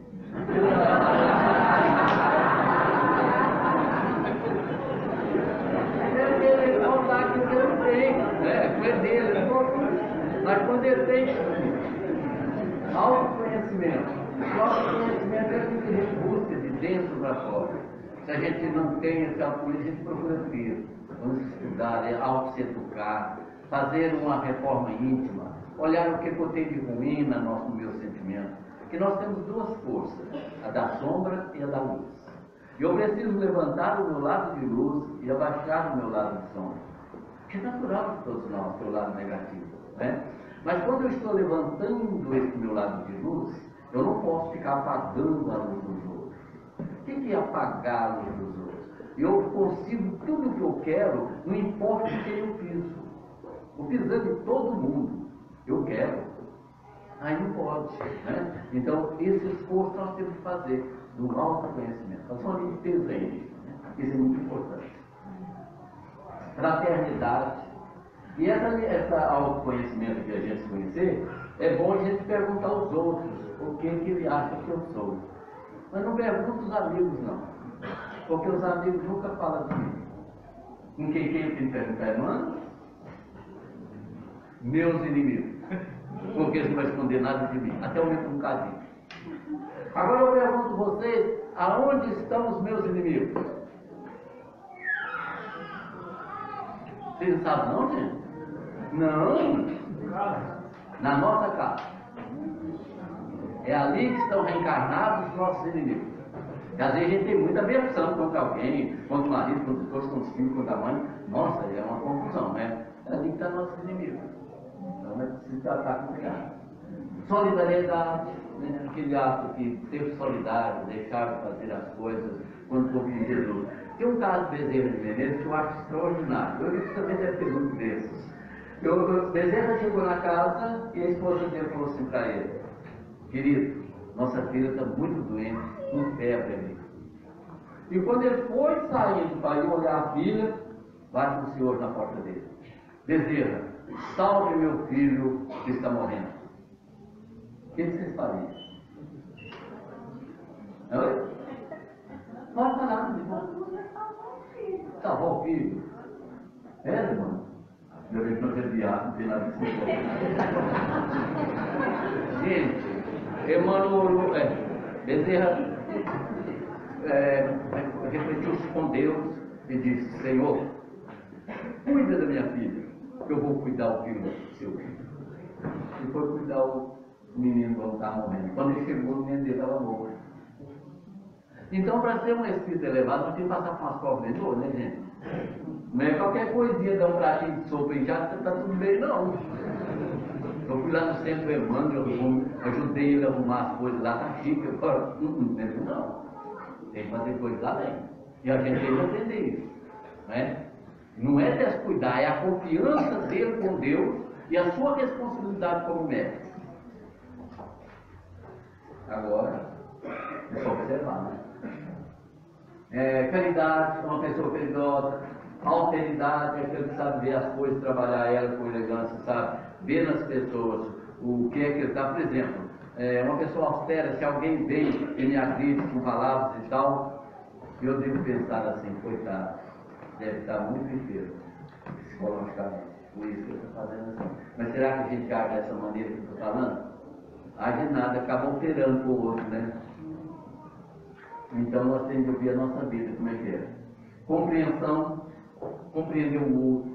Ele contar que ele não tem, né? Foi dele, mas quando ele tem autoconhecimento, o autoconhecimento é aquilo que a gente busca de dentro para fora. Se a gente não tem esse autoconhecimento, a gente procura ter. Vamos estudar, é auto-se educar, fazer uma reforma íntima, olhar o que eu tenho de ruim no nosso, no meu sentimento. Porque nós temos duas forças, a da sombra e a da luz. E eu preciso levantar o meu lado de luz e abaixar o meu lado de sombra. Que é natural de todos nós, ter o lado negativo. Né? Mas quando eu estou levantando esse meu lado de luz, eu não posso ficar apagando a luz dos outros. O que é apagar a luz dos outros? Eu consigo tudo o que eu quero, não importa o que eu piso. Eu pisando em todo mundo, eu quero. Aí não pode. Né? Então, esse esforço nós temos que fazer. Do autoconhecimento, fazer uma limpeza aí, né? Isso é muito importante. Fraternidade. E essa, essa autoconhecimento que a gente se conhecer, é bom a gente perguntar aos outros o que, que ele acha que eu sou. Mas não pergunta os amigos, não. Porque os amigos nunca falam de mim. Com quem quem tem que perguntar, irmão? Meus inimigos. Porque eles não vão esconder nada de mim. Até o momento um bocadinho. Agora eu pergunto a vocês, aonde estão os meus inimigos? Vocês não sabem não, gente? Não! Na nossa casa. É ali que estão reencarnados os nossos inimigos. E às vezes a gente tem muita aversão contra alguém, contra o marido, contra os dois, contra os filhos, contra a mãe. Nossa, é uma confusão, né? É ali que estão nossos inimigos. Então é preciso tratar com cuidado. Solidariedade, né? Aquele ato que ser solidário, deixar de fazer as coisas quando for com Jesus. Tem um caso de Bezerra de Menezes que eu acho extraordinário. Eu disse também deve ter muito desses. Eu, Bezerra chegou na casa e a esposa dele falou assim para ele: querido, nossa filha está muito doente, com febre ali. E quando ele foi saindo para ir olhar a filha, bate o senhor na porta dele: Bezerra, salve meu filho que está morrendo. O que vocês fariam? Oi? Pode falar, irmão. Salvou o filho. É, irmão? Meu Deus, não é viado, não tem nada de ser. Gente, Emmanuel, é, Bezerra é, refletiu-se com Deus e disse: Senhor, cuida da minha filha, que eu vou cuidar o filho do seu filho. E foi cuidar o menino quando estava morrendo. Quando ele chegou, o menino dele estava morto. Então, para ser um espírito elevado, não tem que passar com as provas de dor, né, gente? Não é qualquer coisinha, dar um pratinho de sopa e já está tudo bem, não. Eu fui lá no centro Emmanuel, eu ajudei ele a arrumar as coisas lá, tá chique, agora, não, não, não. Tem que fazer coisas lá bem. E a gente tem que entender isso. Não é? Não é descuidar, é a confiança dele com Deus e a sua responsabilidade como mestre. Agora, é só observar, né? É, caridade, uma pessoa caridosa. Alteridade é aquele que sabe ver as coisas, trabalhar elas com elegância, sabe? Ver nas pessoas o que é que ele está. Por exemplo, é, uma pessoa austera, se alguém vem e me agride com palavras e tal, eu devo pensar assim, coitado, deve estar muito inteiro, psicologicamente, por isso que eu estou fazendo assim. Mas será que a gente age dessa maneira que eu estou falando? Age nada, acaba alterando com o outro, né? Então nós temos que ouvir a nossa vida, como é que é? Compreensão, compreender o outro,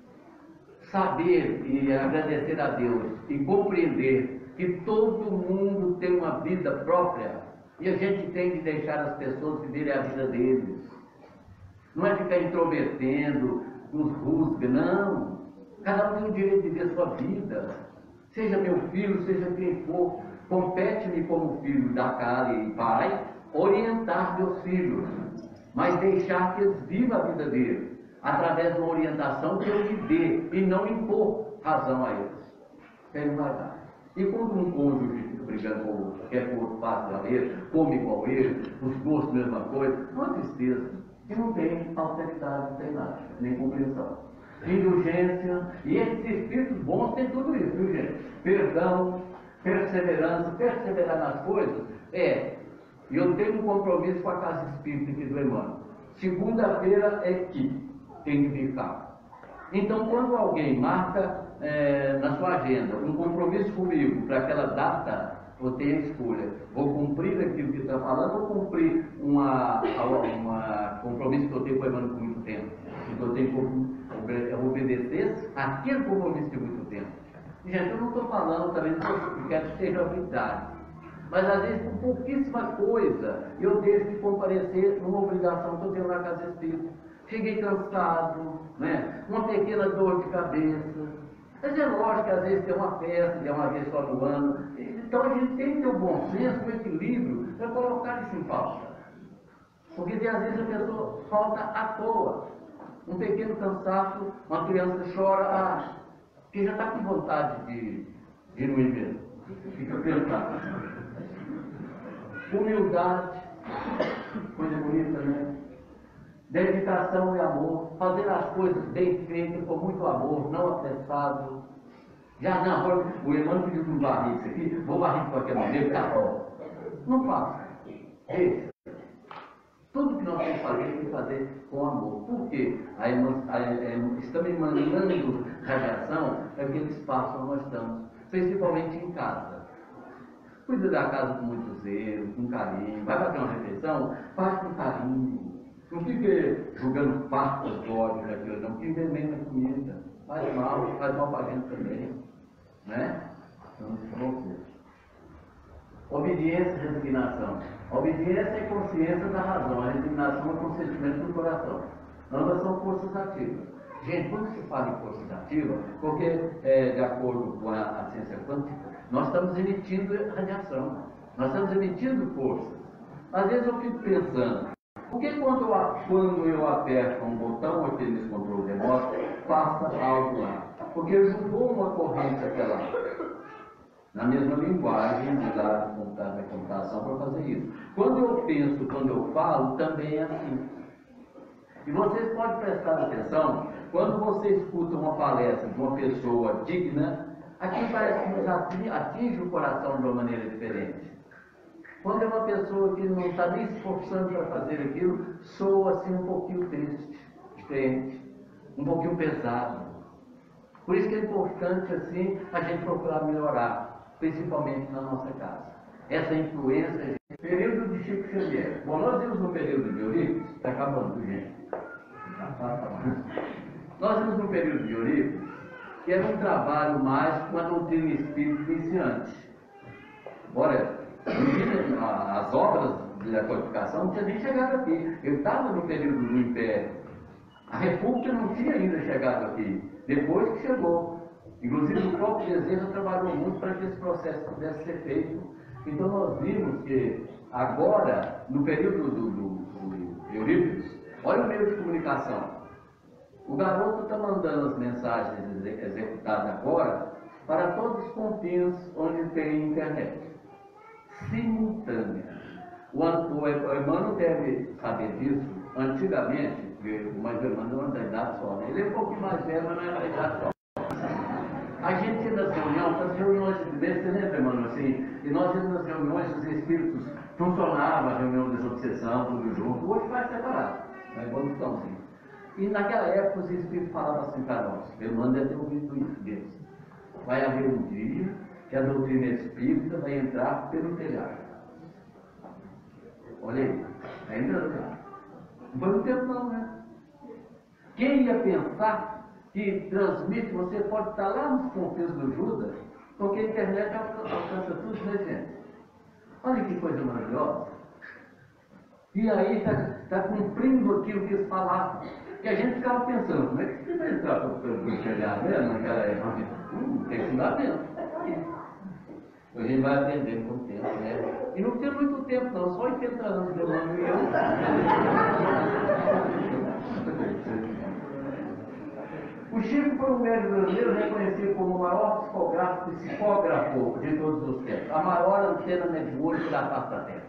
saber e agradecer a Deus e compreender que todo mundo tem uma vida própria e a gente tem de deixar as pessoas viverem a vida deles. Não é ficar intrometendo, nos rusga, não. Cada um tem o direito de viver a sua vida. Seja meu filho, seja quem for, compete-me como filho da casa e pai, orientar meus filhos, mas deixar que eles vivam a vida deles, através de uma orientação que eu lhe dê, e não impor razão a eles. Ele não vai dar. E quando um cônjuge fica brigando com o outro, quer que o outro faça igual a ele, come igual a ele, os gostos, mesma coisa, é uma tristeza. E não tem alteridade, não tem nada, nem compreensão. Indulgência, e esses espíritos bons têm tudo isso, viu gente? Perdão, perseverança, perseverar nas coisas, é. E eu tenho um compromisso com a Casa Espírita aqui do Emmanuel. Segunda-feira é que tem que ficar. Então, quando alguém marca é, na sua agenda um compromisso comigo para aquela data, eu tenho a escolha. Vou cumprir aquilo que está falando ou cumprir uma, uma compromisso que eu tenho com o Emmanuel por muito tempo. Então, eu tenho que obedecer aquele compromisso de muito tempo. Gente, eu não estou falando também que quero que seja verdade. Mas às vezes por pouquíssima coisa eu deixo de comparecer numa obrigação que eu tenho na Casa Espírita. Cheguei cansado, né? Uma pequena dor de cabeça. Mas é lógico que às vezes tem uma festa, é uma vez só no ano. Então a gente tem que ter o bom senso, o equilíbrio, para colocar isso em pauta. Porque tem, às vezes a pessoa falta à toa. Um pequeno cansaço, uma criança chora, ah, que já está com vontade de, de não ir mesmo. Fica pensando. Humildade, coisa bonita, né? Dedicação e amor, fazer as coisas bem feitas, com muito amor, não apressado. Já não, agora o irmão pediu para varrer isso aqui, vou varrer de qualquer maneira, tá bom. Não faça. Deixa. Tudo que nós temos que fazer, tem que fazer com amor. Por quê? A, a, a, estamos emanando radiação daquele espaço onde nós estamos, principalmente em casa. Cuida da casa com muito zelo, com carinho. Vai fazer uma refeição? Faz com carinho. Não fique jogando farpas de ódio naquilo, não. Que envenena a comida. Faz mal, faz mal para a gente também. Né? Então, vamos ver. Obediência e resignação. A obediência é consciência da razão. A resignação é consentimento do coração. Ambas são forças ativas. Gente, quando se fala em forças ativas, porque, é, de acordo com a, a ciência quântica, nós estamos emitindo radiação, nós estamos emitindo forças. Às vezes eu fico pensando, por que quando eu, quando eu aperto um botão aqui nesse controle remoto, passa algo lá? Porque jogou uma corrente até lá. Na mesma linguagem, usar a computação para fazer isso. Quando eu penso, quando eu falo, também é assim. E vocês podem prestar atenção, quando você escuta uma palestra de uma pessoa digna, aqui parece que nos atinge o coração de uma maneira diferente. Quando é uma pessoa que não está nem se esforçando para fazer aquilo, soa assim um pouquinho triste, diferente, um pouquinho pesado. Por isso que é importante assim a gente procurar melhorar, principalmente na nossa casa. Essa influência, período de Chico Xavier. Bom, nós vimos no período de Eurípides, está acabando, gente. Nós vimos no período de Eurípides, que era um trabalho mais com a doutrina espírita iniciante. Olha, as obras da codificação não tinha nem chegado aqui. Eu estava no período do Império. A República não tinha ainda chegado aqui, depois que chegou. Inclusive o próprio Bezerra trabalhou muito para que esse processo pudesse ser feito. Então nós vimos que agora, no período do, do, do Eurípides, olha o meio de comunicação. O garoto está mandando as mensagens executadas agora para todos os confins onde tem internet. Simultânea. O, o Emmanuel deve saber disso. Antigamente, mas o Emmanuel não é da idade só, né? Ele é um pouquinho mais velho, mas não é da idade só. A gente ia nas reuniões, as reuniões de você lembra, Emmanuel, assim? E nós íamos nas reuniões, os espíritos funcionavam, a reunião de desobsessão, tudo junto. Hoje vai separado, na evolução, sim. E naquela época os espíritos falavam assim para nós, eu não deve ter ouvido isso deles. Vai haver um dia que a doutrina espírita vai entrar pelo telhado. Olha aí, está entrando. Não foi um tempo não, né? Quem ia pensar que transmite, você pode estar lá nos confins do Judas, porque a internet alcança tudo, né, gente? Olha que coisa maravilhosa. E aí está tá cumprindo aquilo que eles falavam. E a gente ficava pensando, como é que você vai entrar pelo telhado, né? Naquela época, hum, tem que dar dentro. A gente vai aprendendo com o tempo, né? E não tem muito tempo não, só oitenta anos de ano e eu. O Chico foi um médico brasileiro reconhecido como o maior psicógrafo, psicógrafo de todos os tempos, a maior antena mediúnica da face da Terra.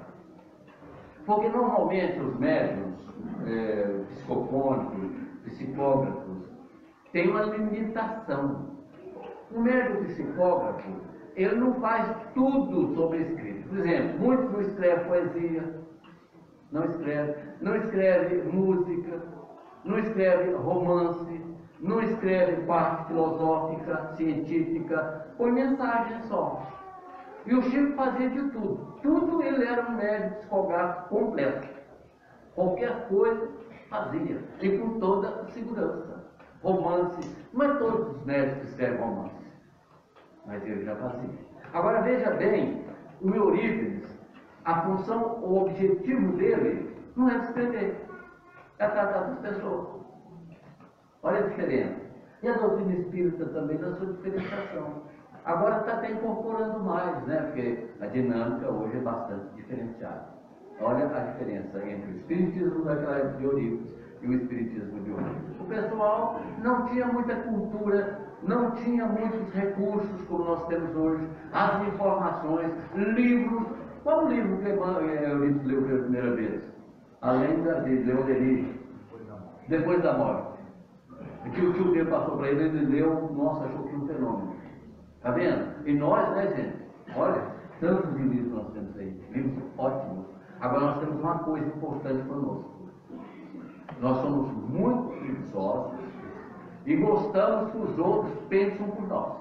Porque normalmente os médiums, é, psicofônicos, psicógrafos, têm uma limitação. O médium psicógrafo, ele não faz tudo sobre escrito. Por exemplo, muitos não escrevem poesia, não escreve, não escreve música, não escreve romance, não escreve parte filosófica, científica, põe mensagem só. E o Chico fazia de tudo. Tudo ele era um médico psicográfico completo. Qualquer coisa fazia. E com toda segurança. Romance. Não é todos os médicos que escrevem romance. Mas ele já fazia. Agora veja bem, o Eurípides, a função, o objetivo dele não é escrever. É tratar das pessoas. Olha a diferença. E a doutrina espírita também na sua diferenciação. Agora está até incorporando mais, né? Porque a dinâmica hoje é bastante diferenciada. Olha a diferença entre o espiritismo daquela época de Eurípides e o espiritismo de hoje. O pessoal não tinha muita cultura, não tinha muitos recursos como nós temos hoje, as informações, livros. Qual o livro que Eurípides leu pela primeira vez? Além de Leonerie, Depois da Morte. Que o tio dele passou para ele, ele leu, nossa, achou que um fenômeno. Está vendo? E nós, né, gente? Olha, tantos livros nós temos aí, livros ótimos. Agora nós temos uma coisa importante conosco. Nós somos muito preguiçosos e gostamos que os outros pensam por nós.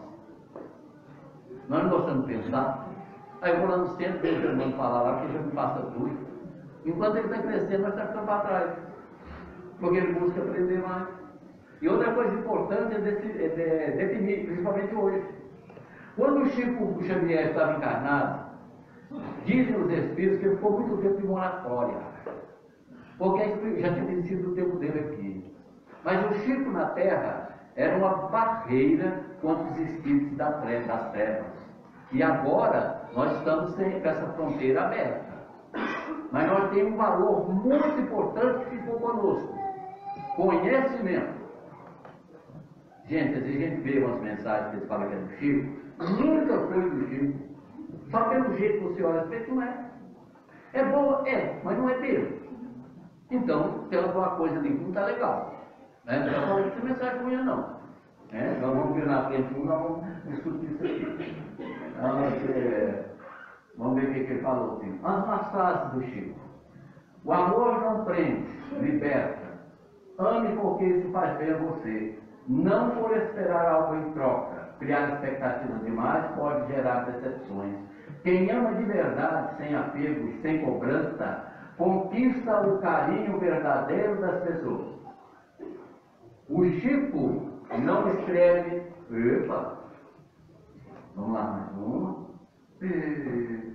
Nós não gostamos de pensar. Aí vou lá no centro, vejo o irmão falar lá, que já me passa tudo. Enquanto ele está crescendo, nós está ficando para trás. Porque ele busca aprender mais. E outra coisa importante é, desse, é de, definir, principalmente hoje. Quando o Chico Xavier estava encarnado, dizem os espíritos que ele ficou muito tempo em moratória. Porque já tinha vencido o tempo dele aqui. Mas o Chico na Terra era uma barreira contra os espíritos das trevas. E agora nós estamos com essa fronteira aberta. Mas nós temos um valor muito importante que ficou conosco. Conhecimento. Gente, às vezes a gente vê umas mensagens que eles falam que é do Chico, nunca foi do Chico. Só pelo jeito que você olha, você não é. É boa? É, mas não é dele. Então, tem alguma coisa ali que não está legal. Né? Não está falando que mensagem ruim, não. É? Nós vamos vir na frente, nós vamos discutir isso aqui. Vamos, é, vamos ver o que, que ele falou assim. As umas frases do Chico. O amor não prende, liberta. Ame porque isso faz bem a você. Não por esperar algo em troca. Criar expectativas demais pode gerar decepções. Quem ama de verdade, sem apego e sem cobrança, conquista o carinho verdadeiro das pessoas. O Chico não escreve. Epa! Vamos lá, mais uma. E...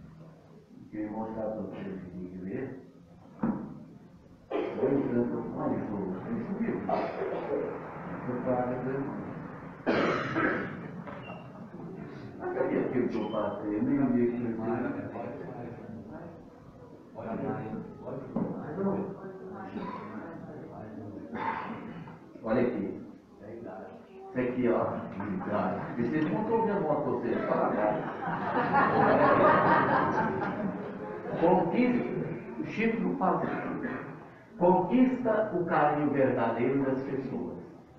Queria mostrar para vocês aqui, quer ver? Vou entrando, olha do padre do irmão. Mas cadê aquele que eu passei? Eu nem havia que ele olha aqui. Isso aqui, ó. Vocês não estão vendo uma coceira. Conquista, o Chico não fala isso. Conquista o carinho verdadeiro das pessoas.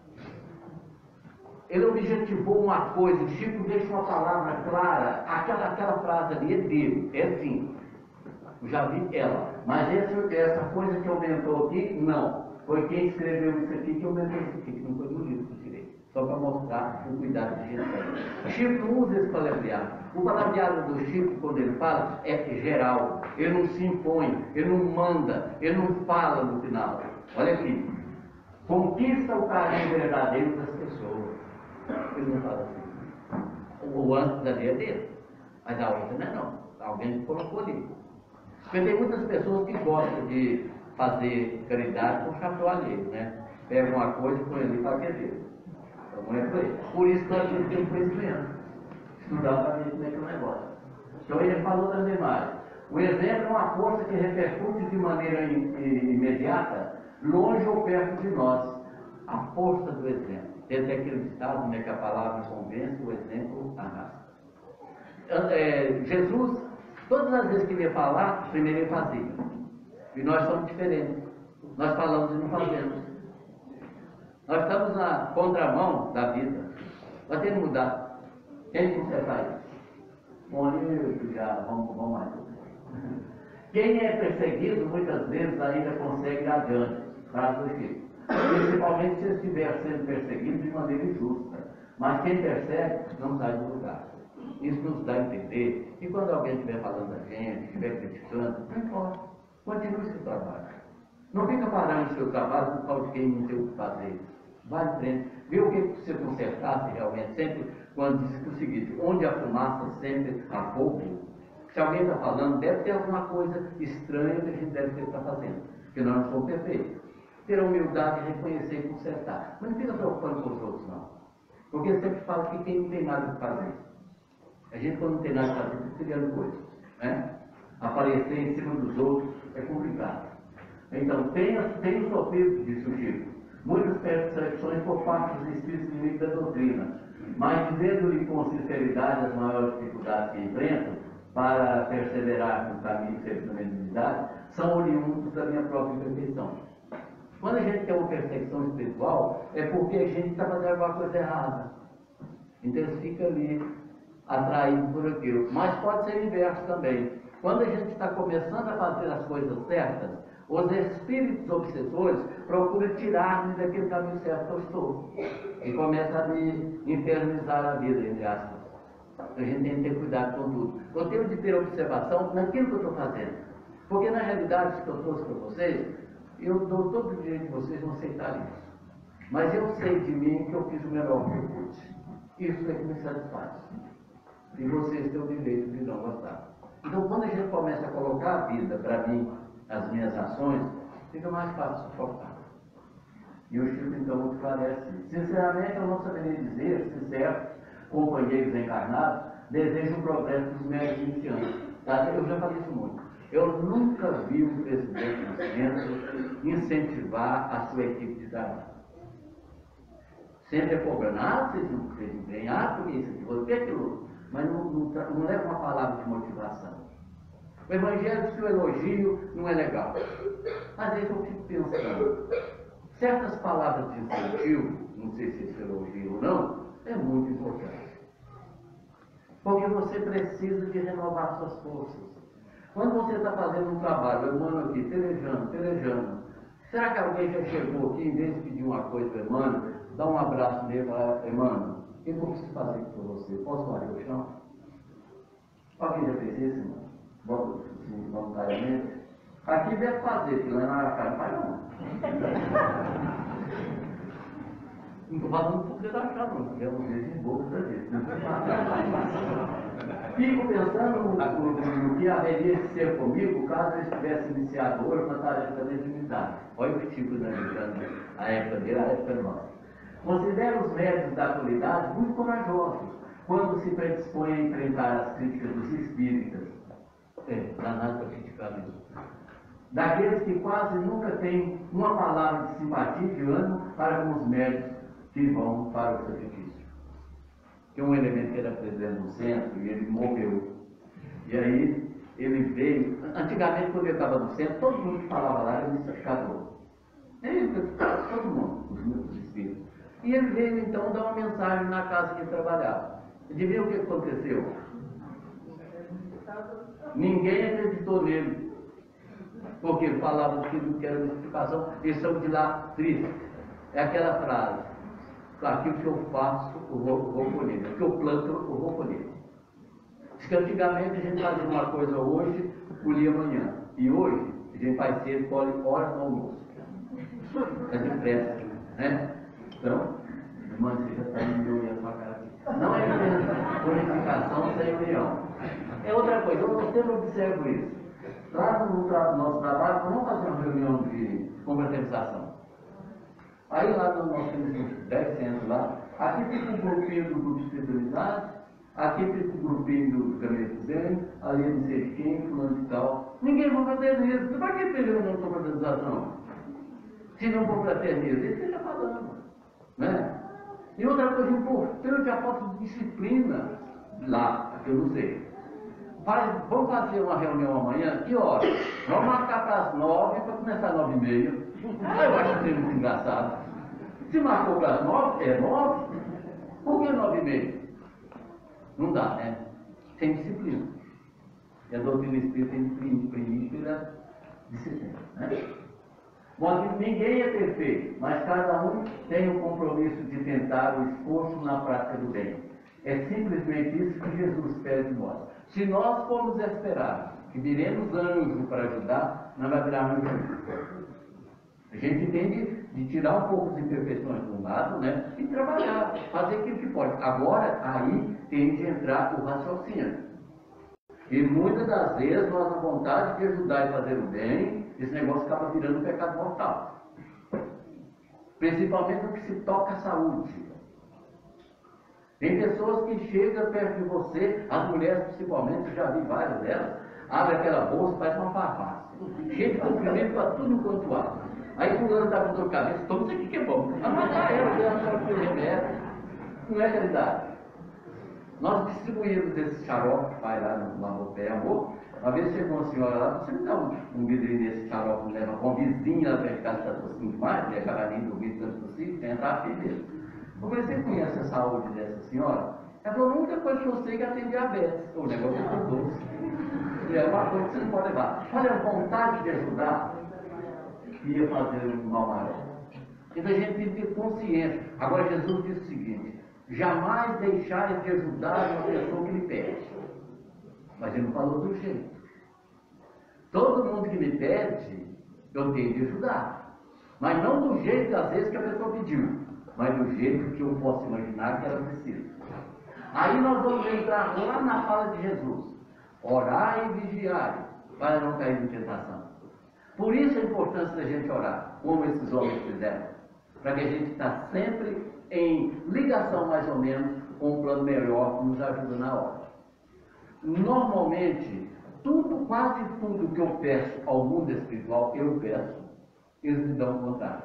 Ele objetivou uma coisa, o Chico deixa uma palavra clara, aquela, aquela frase ali é dele, é assim. Eu já vi ela, mas essa, essa coisa que aumentou aqui, não. Foi quem escreveu isso aqui que aumentou isso aqui, que não foi do livro que eu tirei. Só para mostrar o cuidado de gente. Chico não usa esse palavreado. O palavreado do Chico, quando ele fala, é geral. Ele não se impõe, ele não manda, ele não fala no final. Olha aqui. Conquista o carinho verdadeiro das pessoas. Ele não fala assim. O antes da vida é dele. Mas a outra não é não. Alguém colocou ali. Porque tem muitas pessoas que gostam de fazer caridade com chapéu alheio, né? Pega uma coisa e põe ali para querer. Então não é por isso. Por isso que nós temos que ter conhecimento. Estudar para ver como é que é o negócio. Então ele falou também mais. O exemplo é uma força que repercute de maneira imediata, longe ou perto de nós. A força do exemplo. Desde aquele ditado, né, que a palavra convence, o exemplo arrasta. É, Jesus, todas as vezes que ele ia falar, primeiro ele fazia. E nós somos diferentes. Nós falamos e não fazemos. Nós estamos na contramão da vida. Nós temos que mudar. Quem consertar isso? Bom, eu já, vamos, vamos mais. Quem é perseguido, muitas vezes ainda consegue ir adiante. Frase do Chico. Principalmente se estiver sendo perseguido de maneira injusta. Mas quem persegue, não sai do lugar. Isso nos dá a entender que quando alguém estiver falando da gente, estiver criticando, não importa. Continue seu trabalho. Não fica parando o seu trabalho por causa de quem não tem o que fazer. Vai em frente. Vê o que você consertasse realmente. Sempre quando diz que o seguinte, onde a fumaça sempre há fogo. Se alguém está falando, deve ter alguma coisa estranha que a gente deve ter estar fazendo. Porque nós não somos perfeitos. Ter a humildade de reconhecer e consertar. Mas não fica preocupando com os outros, não. Porque ele sempre fala que quem não tem nada para fazer. A gente, quando não tem nada para fazer, fica criando coisas. Né? Aparecer em cima dos outros é complicado. Então, tenha, tenha sofrido, disse o Chico, muitas percepções por parte dos espíritos inimigos da doutrina, mas dizendo-lhe com sinceridade as maiores dificuldades que enfrentam para perseverar no caminho sempre na mediunidade, são oriundos da minha própria imperfeição. Quando a gente tem uma percepção espiritual, é porque a gente está fazendo alguma coisa errada. Então ele fica ali, atraído por aquilo. Mas pode ser o inverso também. Quando a gente está começando a fazer as coisas certas, os espíritos obsessores procuram tirar-me daquele caminho certo que eu estou. E começa a me infernizar a vida, entre aspas. A gente tem que ter cuidado com tudo. Eu tenho de ter observação naquilo que eu estou fazendo. Porque na realidade, isso que eu trouxe para vocês, eu dou todo o direito de vocês não aceitarem isso. Mas eu sei de mim que eu fiz o melhor que eu pude. Isso é que me satisfaz. E vocês têm o direito de não gostar. Então, quando a gente começa a colocar a vida para mim, as minhas ações, fica mais fácil suportar. E o Chico, então, muito esclarece. Sinceramente, eu não saberia dizer se certos companheiros encarnados desejam o progresso dos médicos iniciantes. Tá? Eu já falei isso muito. Eu nunca vi o presidente Nascimento incentivar a sua equipe de trabalho. Sempre é cobrando, ah, vocês não fez bem, ah, porque isso aqui, porque aquilo. Mas não, não, não leva uma palavra de motivação. O Evangelho, se o elogio, não é legal. Às vezes eu fico pensando, certas palavras de incentivo, não sei se isso é elogio ou não, é muito importante. Porque você precisa de renovar suas forças. Quando você está fazendo um trabalho, o Emmanuel aqui, pelejando, pelejando, será que alguém já chegou aqui, em vez de pedir uma coisa para o Emmanuel, dá um abraço nele e fala, Emmanuel, o que eu preciso fazer aqui por você? Posso varrer o chão? Alguém já fez isso, irmão? Voluntariamente? Aqui deve fazer, porque lá na Aracá não faz não. Não estou falando por você achar não, porque é um jeito de boca para isso. Fico pensando no, no, no que haveria de ser comigo caso eu estivesse iniciado hoje na tarefa da mediunidade. Olha que tipo de americano, a época dele, a época nossa. Considero os médicos da atualidade muito corajosos quando se predispõem a enfrentar as críticas dos espíritas. É, danado para criticar isso. Daqueles que quase nunca têm uma palavra de simpatia e de ânimo para com os médicos que vão para o sacrifício. Tem um elemento que era presidente do centro e ele morreu. E aí ele veio. Antigamente, quando ele estava no centro, todo mundo que falava lá era mistificador. Ele, todo mundo, os muitos espíritos. E ele veio então dar uma mensagem na casa que ele trabalhava. Adivinha o que aconteceu? Ninguém acreditou nele. Porque ele falava do que era mistificação, eles são de lá tristes. É aquela frase: aquilo que eu faço, eu vou, vou colher. O que eu planto, eu vou colher. Diz que antigamente a gente fazia uma coisa hoje, colhia amanhã. E hoje, a gente vai ser colhe hora no almoço. É depressa, né? Então, irmã, você já está me olhando para cá aqui. Não é purificação sem união. É outra coisa, eu sempre observo isso. Lá no tra nosso trabalho, vamos fazer uma reunião de confraternização. Aí lá nós temos uns dez centros lá, aqui fica um grupinho do grupo de espiritualidade, aqui fica um grupinho do gabinete zen, ali não sei de quem, fulano de tal. Ninguém confraterniza. Para que pegar uma confraternização? Se não confraterniza, ele fica falando. Né? E outra coisa importante é a falta de disciplina lá, que eu não sei. Faz, vamos fazer uma reunião amanhã, que hora? Vamos marcar para as nove, para começar às nove e meia. Aí eu acho que é muito engraçado. Se marcou para as nove, é nove. Por que nove e meia? Não dá, né? Sem disciplina. E a doutrina espírita tem princípio da disciplina, né? Bom, ninguém é perfeito, mas cada um tem o compromisso de tentar o esforço na prática do bem. É simplesmente isso que Jesus pede de nós. Se nós formos esperar que viremos anjos para ajudar, não vai virar anjo. A gente tem de, de tirar um pouco as imperfeições de um lado, né, e trabalhar, fazer aquilo que pode. Agora, aí tem de entrar o raciocínio. E muitas das vezes, nós, na vontade de ajudar e fazer o bem, esse negócio acaba virando um pecado mortal. Principalmente no que se toca à saúde. Tem pessoas que chegam perto de você, as mulheres principalmente, eu já vi várias delas, abre aquela bolsa, faz uma farmácia. Cheio de comprimento para tudo quanto há. Aí fulano está com dor de cabeça, toma isso aqui que é bom. A matar ela, ela que o remédio. Não é verdade. Nós distribuímos esse xarope que vai lá no Mamopé Amor. Uma vez chegou uma senhora lá, você me dá um, um vidrinho desse xarope, leva com uma vizinha lá perto de casa, está tossindo demais, e acaba nem dormindo tanto possível, tem entrar a filha. Eu falei, você conhece a saúde dessa senhora? Ela falou, a única coisa que eu sei é que ela tem diabetes. O negócio é por doce. E é uma coisa que você não pode levar. Olha, a vontade de ajudar ia fazer um mal maior. Então a gente tem que ter consciência. Agora Jesus disse o seguinte: jamais deixarem de ajudar uma pessoa que lhe pede. Mas ele não falou do jeito. Todo mundo que me pede, eu tenho de ajudar. Mas não do jeito, às vezes, que a pessoa pediu, mas do jeito que eu posso imaginar que ela precisa. Aí nós vamos entrar lá na fala de Jesus: orar e vigiar, para não cair em tentação. Por isso a importância da gente orar, como esses homens fizeram, para que a gente está sempre em ligação mais ou menos com um plano melhor que nos ajuda na hora. Normalmente, tudo, quase tudo que eu peço ao mundo espiritual, eu peço, eles me dão o contrário.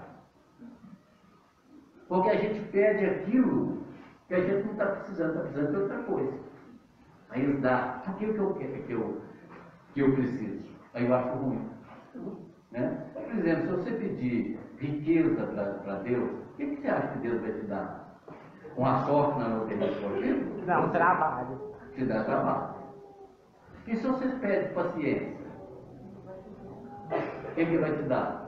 Porque a gente pede aquilo que a gente não está precisando, está precisando de outra coisa. Aí eles dão aquilo que eu quero, que eu, que eu preciso. Aí eu acho ruim. Né? Por exemplo, se você pedir riqueza para Deus, o que, que você acha que Deus vai te dar? Uma sorte na loteria esportiva? Não, você trabalho. Te dá trabalho. E se você pede paciência, o que, que vai te dar?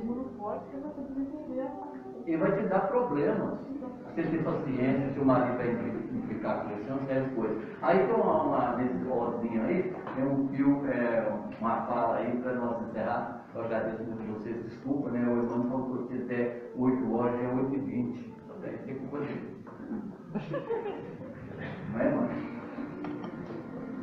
Ele vai te dar problemas. Você tem paciência, se o marido vai implicar com você, uma série de coisas. Aí tem uma, uma nesse ózinho aí, tem um fio, é, uma fala aí para nós encerrar. Eu agradeço muito vocês, desculpa, né? O irmão falou que até oito horas, já é oito e vinte. Tem culpa dele. Não é, mãe?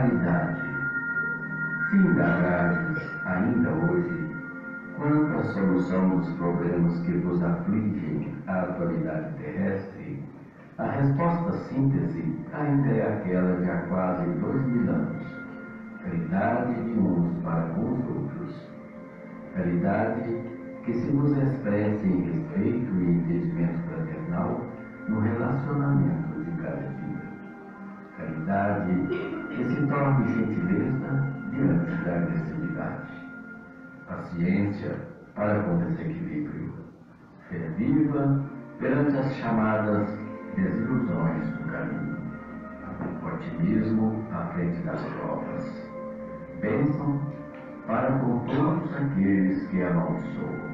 caridade. Se indagares ainda hoje quanto à solução dos problemas que vos afligem a atualidade terrestre, a resposta síntese ainda é aquela de há quase dois mil anos: caridade de uns para com os outros. Caridade que se vos expresse em respeito e entendimento fraternal no relacionamento de cada dia. Caridade que se torne gentileza diante da agressividade. Paciência para com desequilíbrio. Fé viva perante as chamadas desilusões do caminho. Otimismo à frente das provas. Bênção para com todos aqueles que amaldiçoam.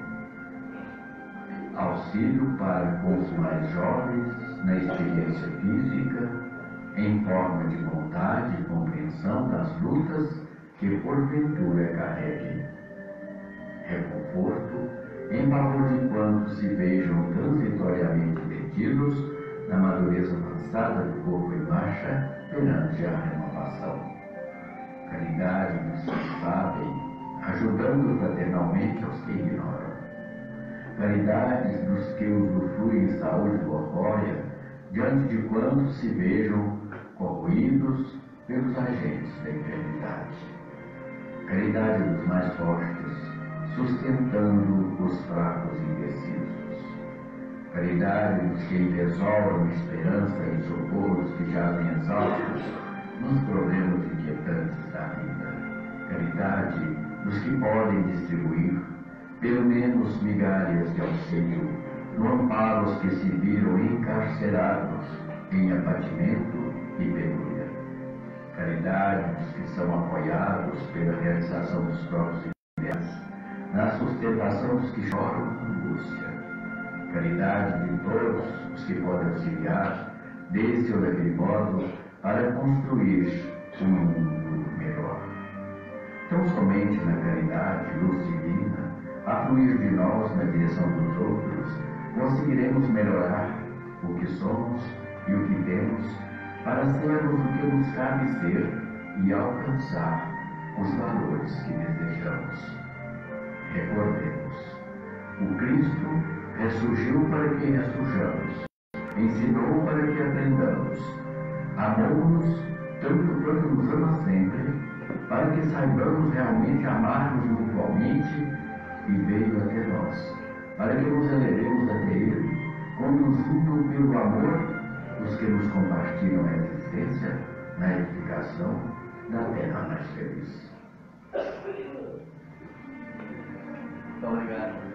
Auxílio para com os mais jovens na experiência física, em forma de vontade e compreensão das lutas que porventura carreguem. Reconforto em favor de quantos se vejam transitoriamente detidos na madureza avançada do corpo em marcha perante a renovação. Caridade dos que sabem, ajudando fraternalmente aos que ignoram. Caridade dos que usufruem saúde corpórea diante de quantos se vejam corroídos pelos agentes da enfermidade. Caridade dos mais fortes, sustentando os fracos e indecisos. Caridade dos que entesouram esperança em socorros que jazem exaustos nos problemas inquietantes da vida. Caridade dos que podem distribuir, pelo menos migalhas de auxílio, no amparo aos que se viram encarcerados em abatimento e penúria. Caridade dos que são apoiados pela realização dos próprios ideais, na sustentação dos que choram com angústia. Caridade de todos os que podem auxiliar, desse ou daquele modo, para construir um mundo melhor. Tão somente na caridade, luz divina, a fluir de nós na direção dos outros, conseguiremos melhorar o que somos e o que temos, para sermos o que nos cabe ser e alcançar os valores que desejamos. Recordemos, o Cristo ressurgiu para que ressurjamos, ensinou para que aprendamos, amou-nos tanto quanto nos ama sempre, para que saibamos realmente amar-nos mutuamente, e veio até nós, para que nos elevemos até Ele, conduzindo pelo amor os que nos compartilham a existência na edificação da terra mais feliz. Muito obrigado.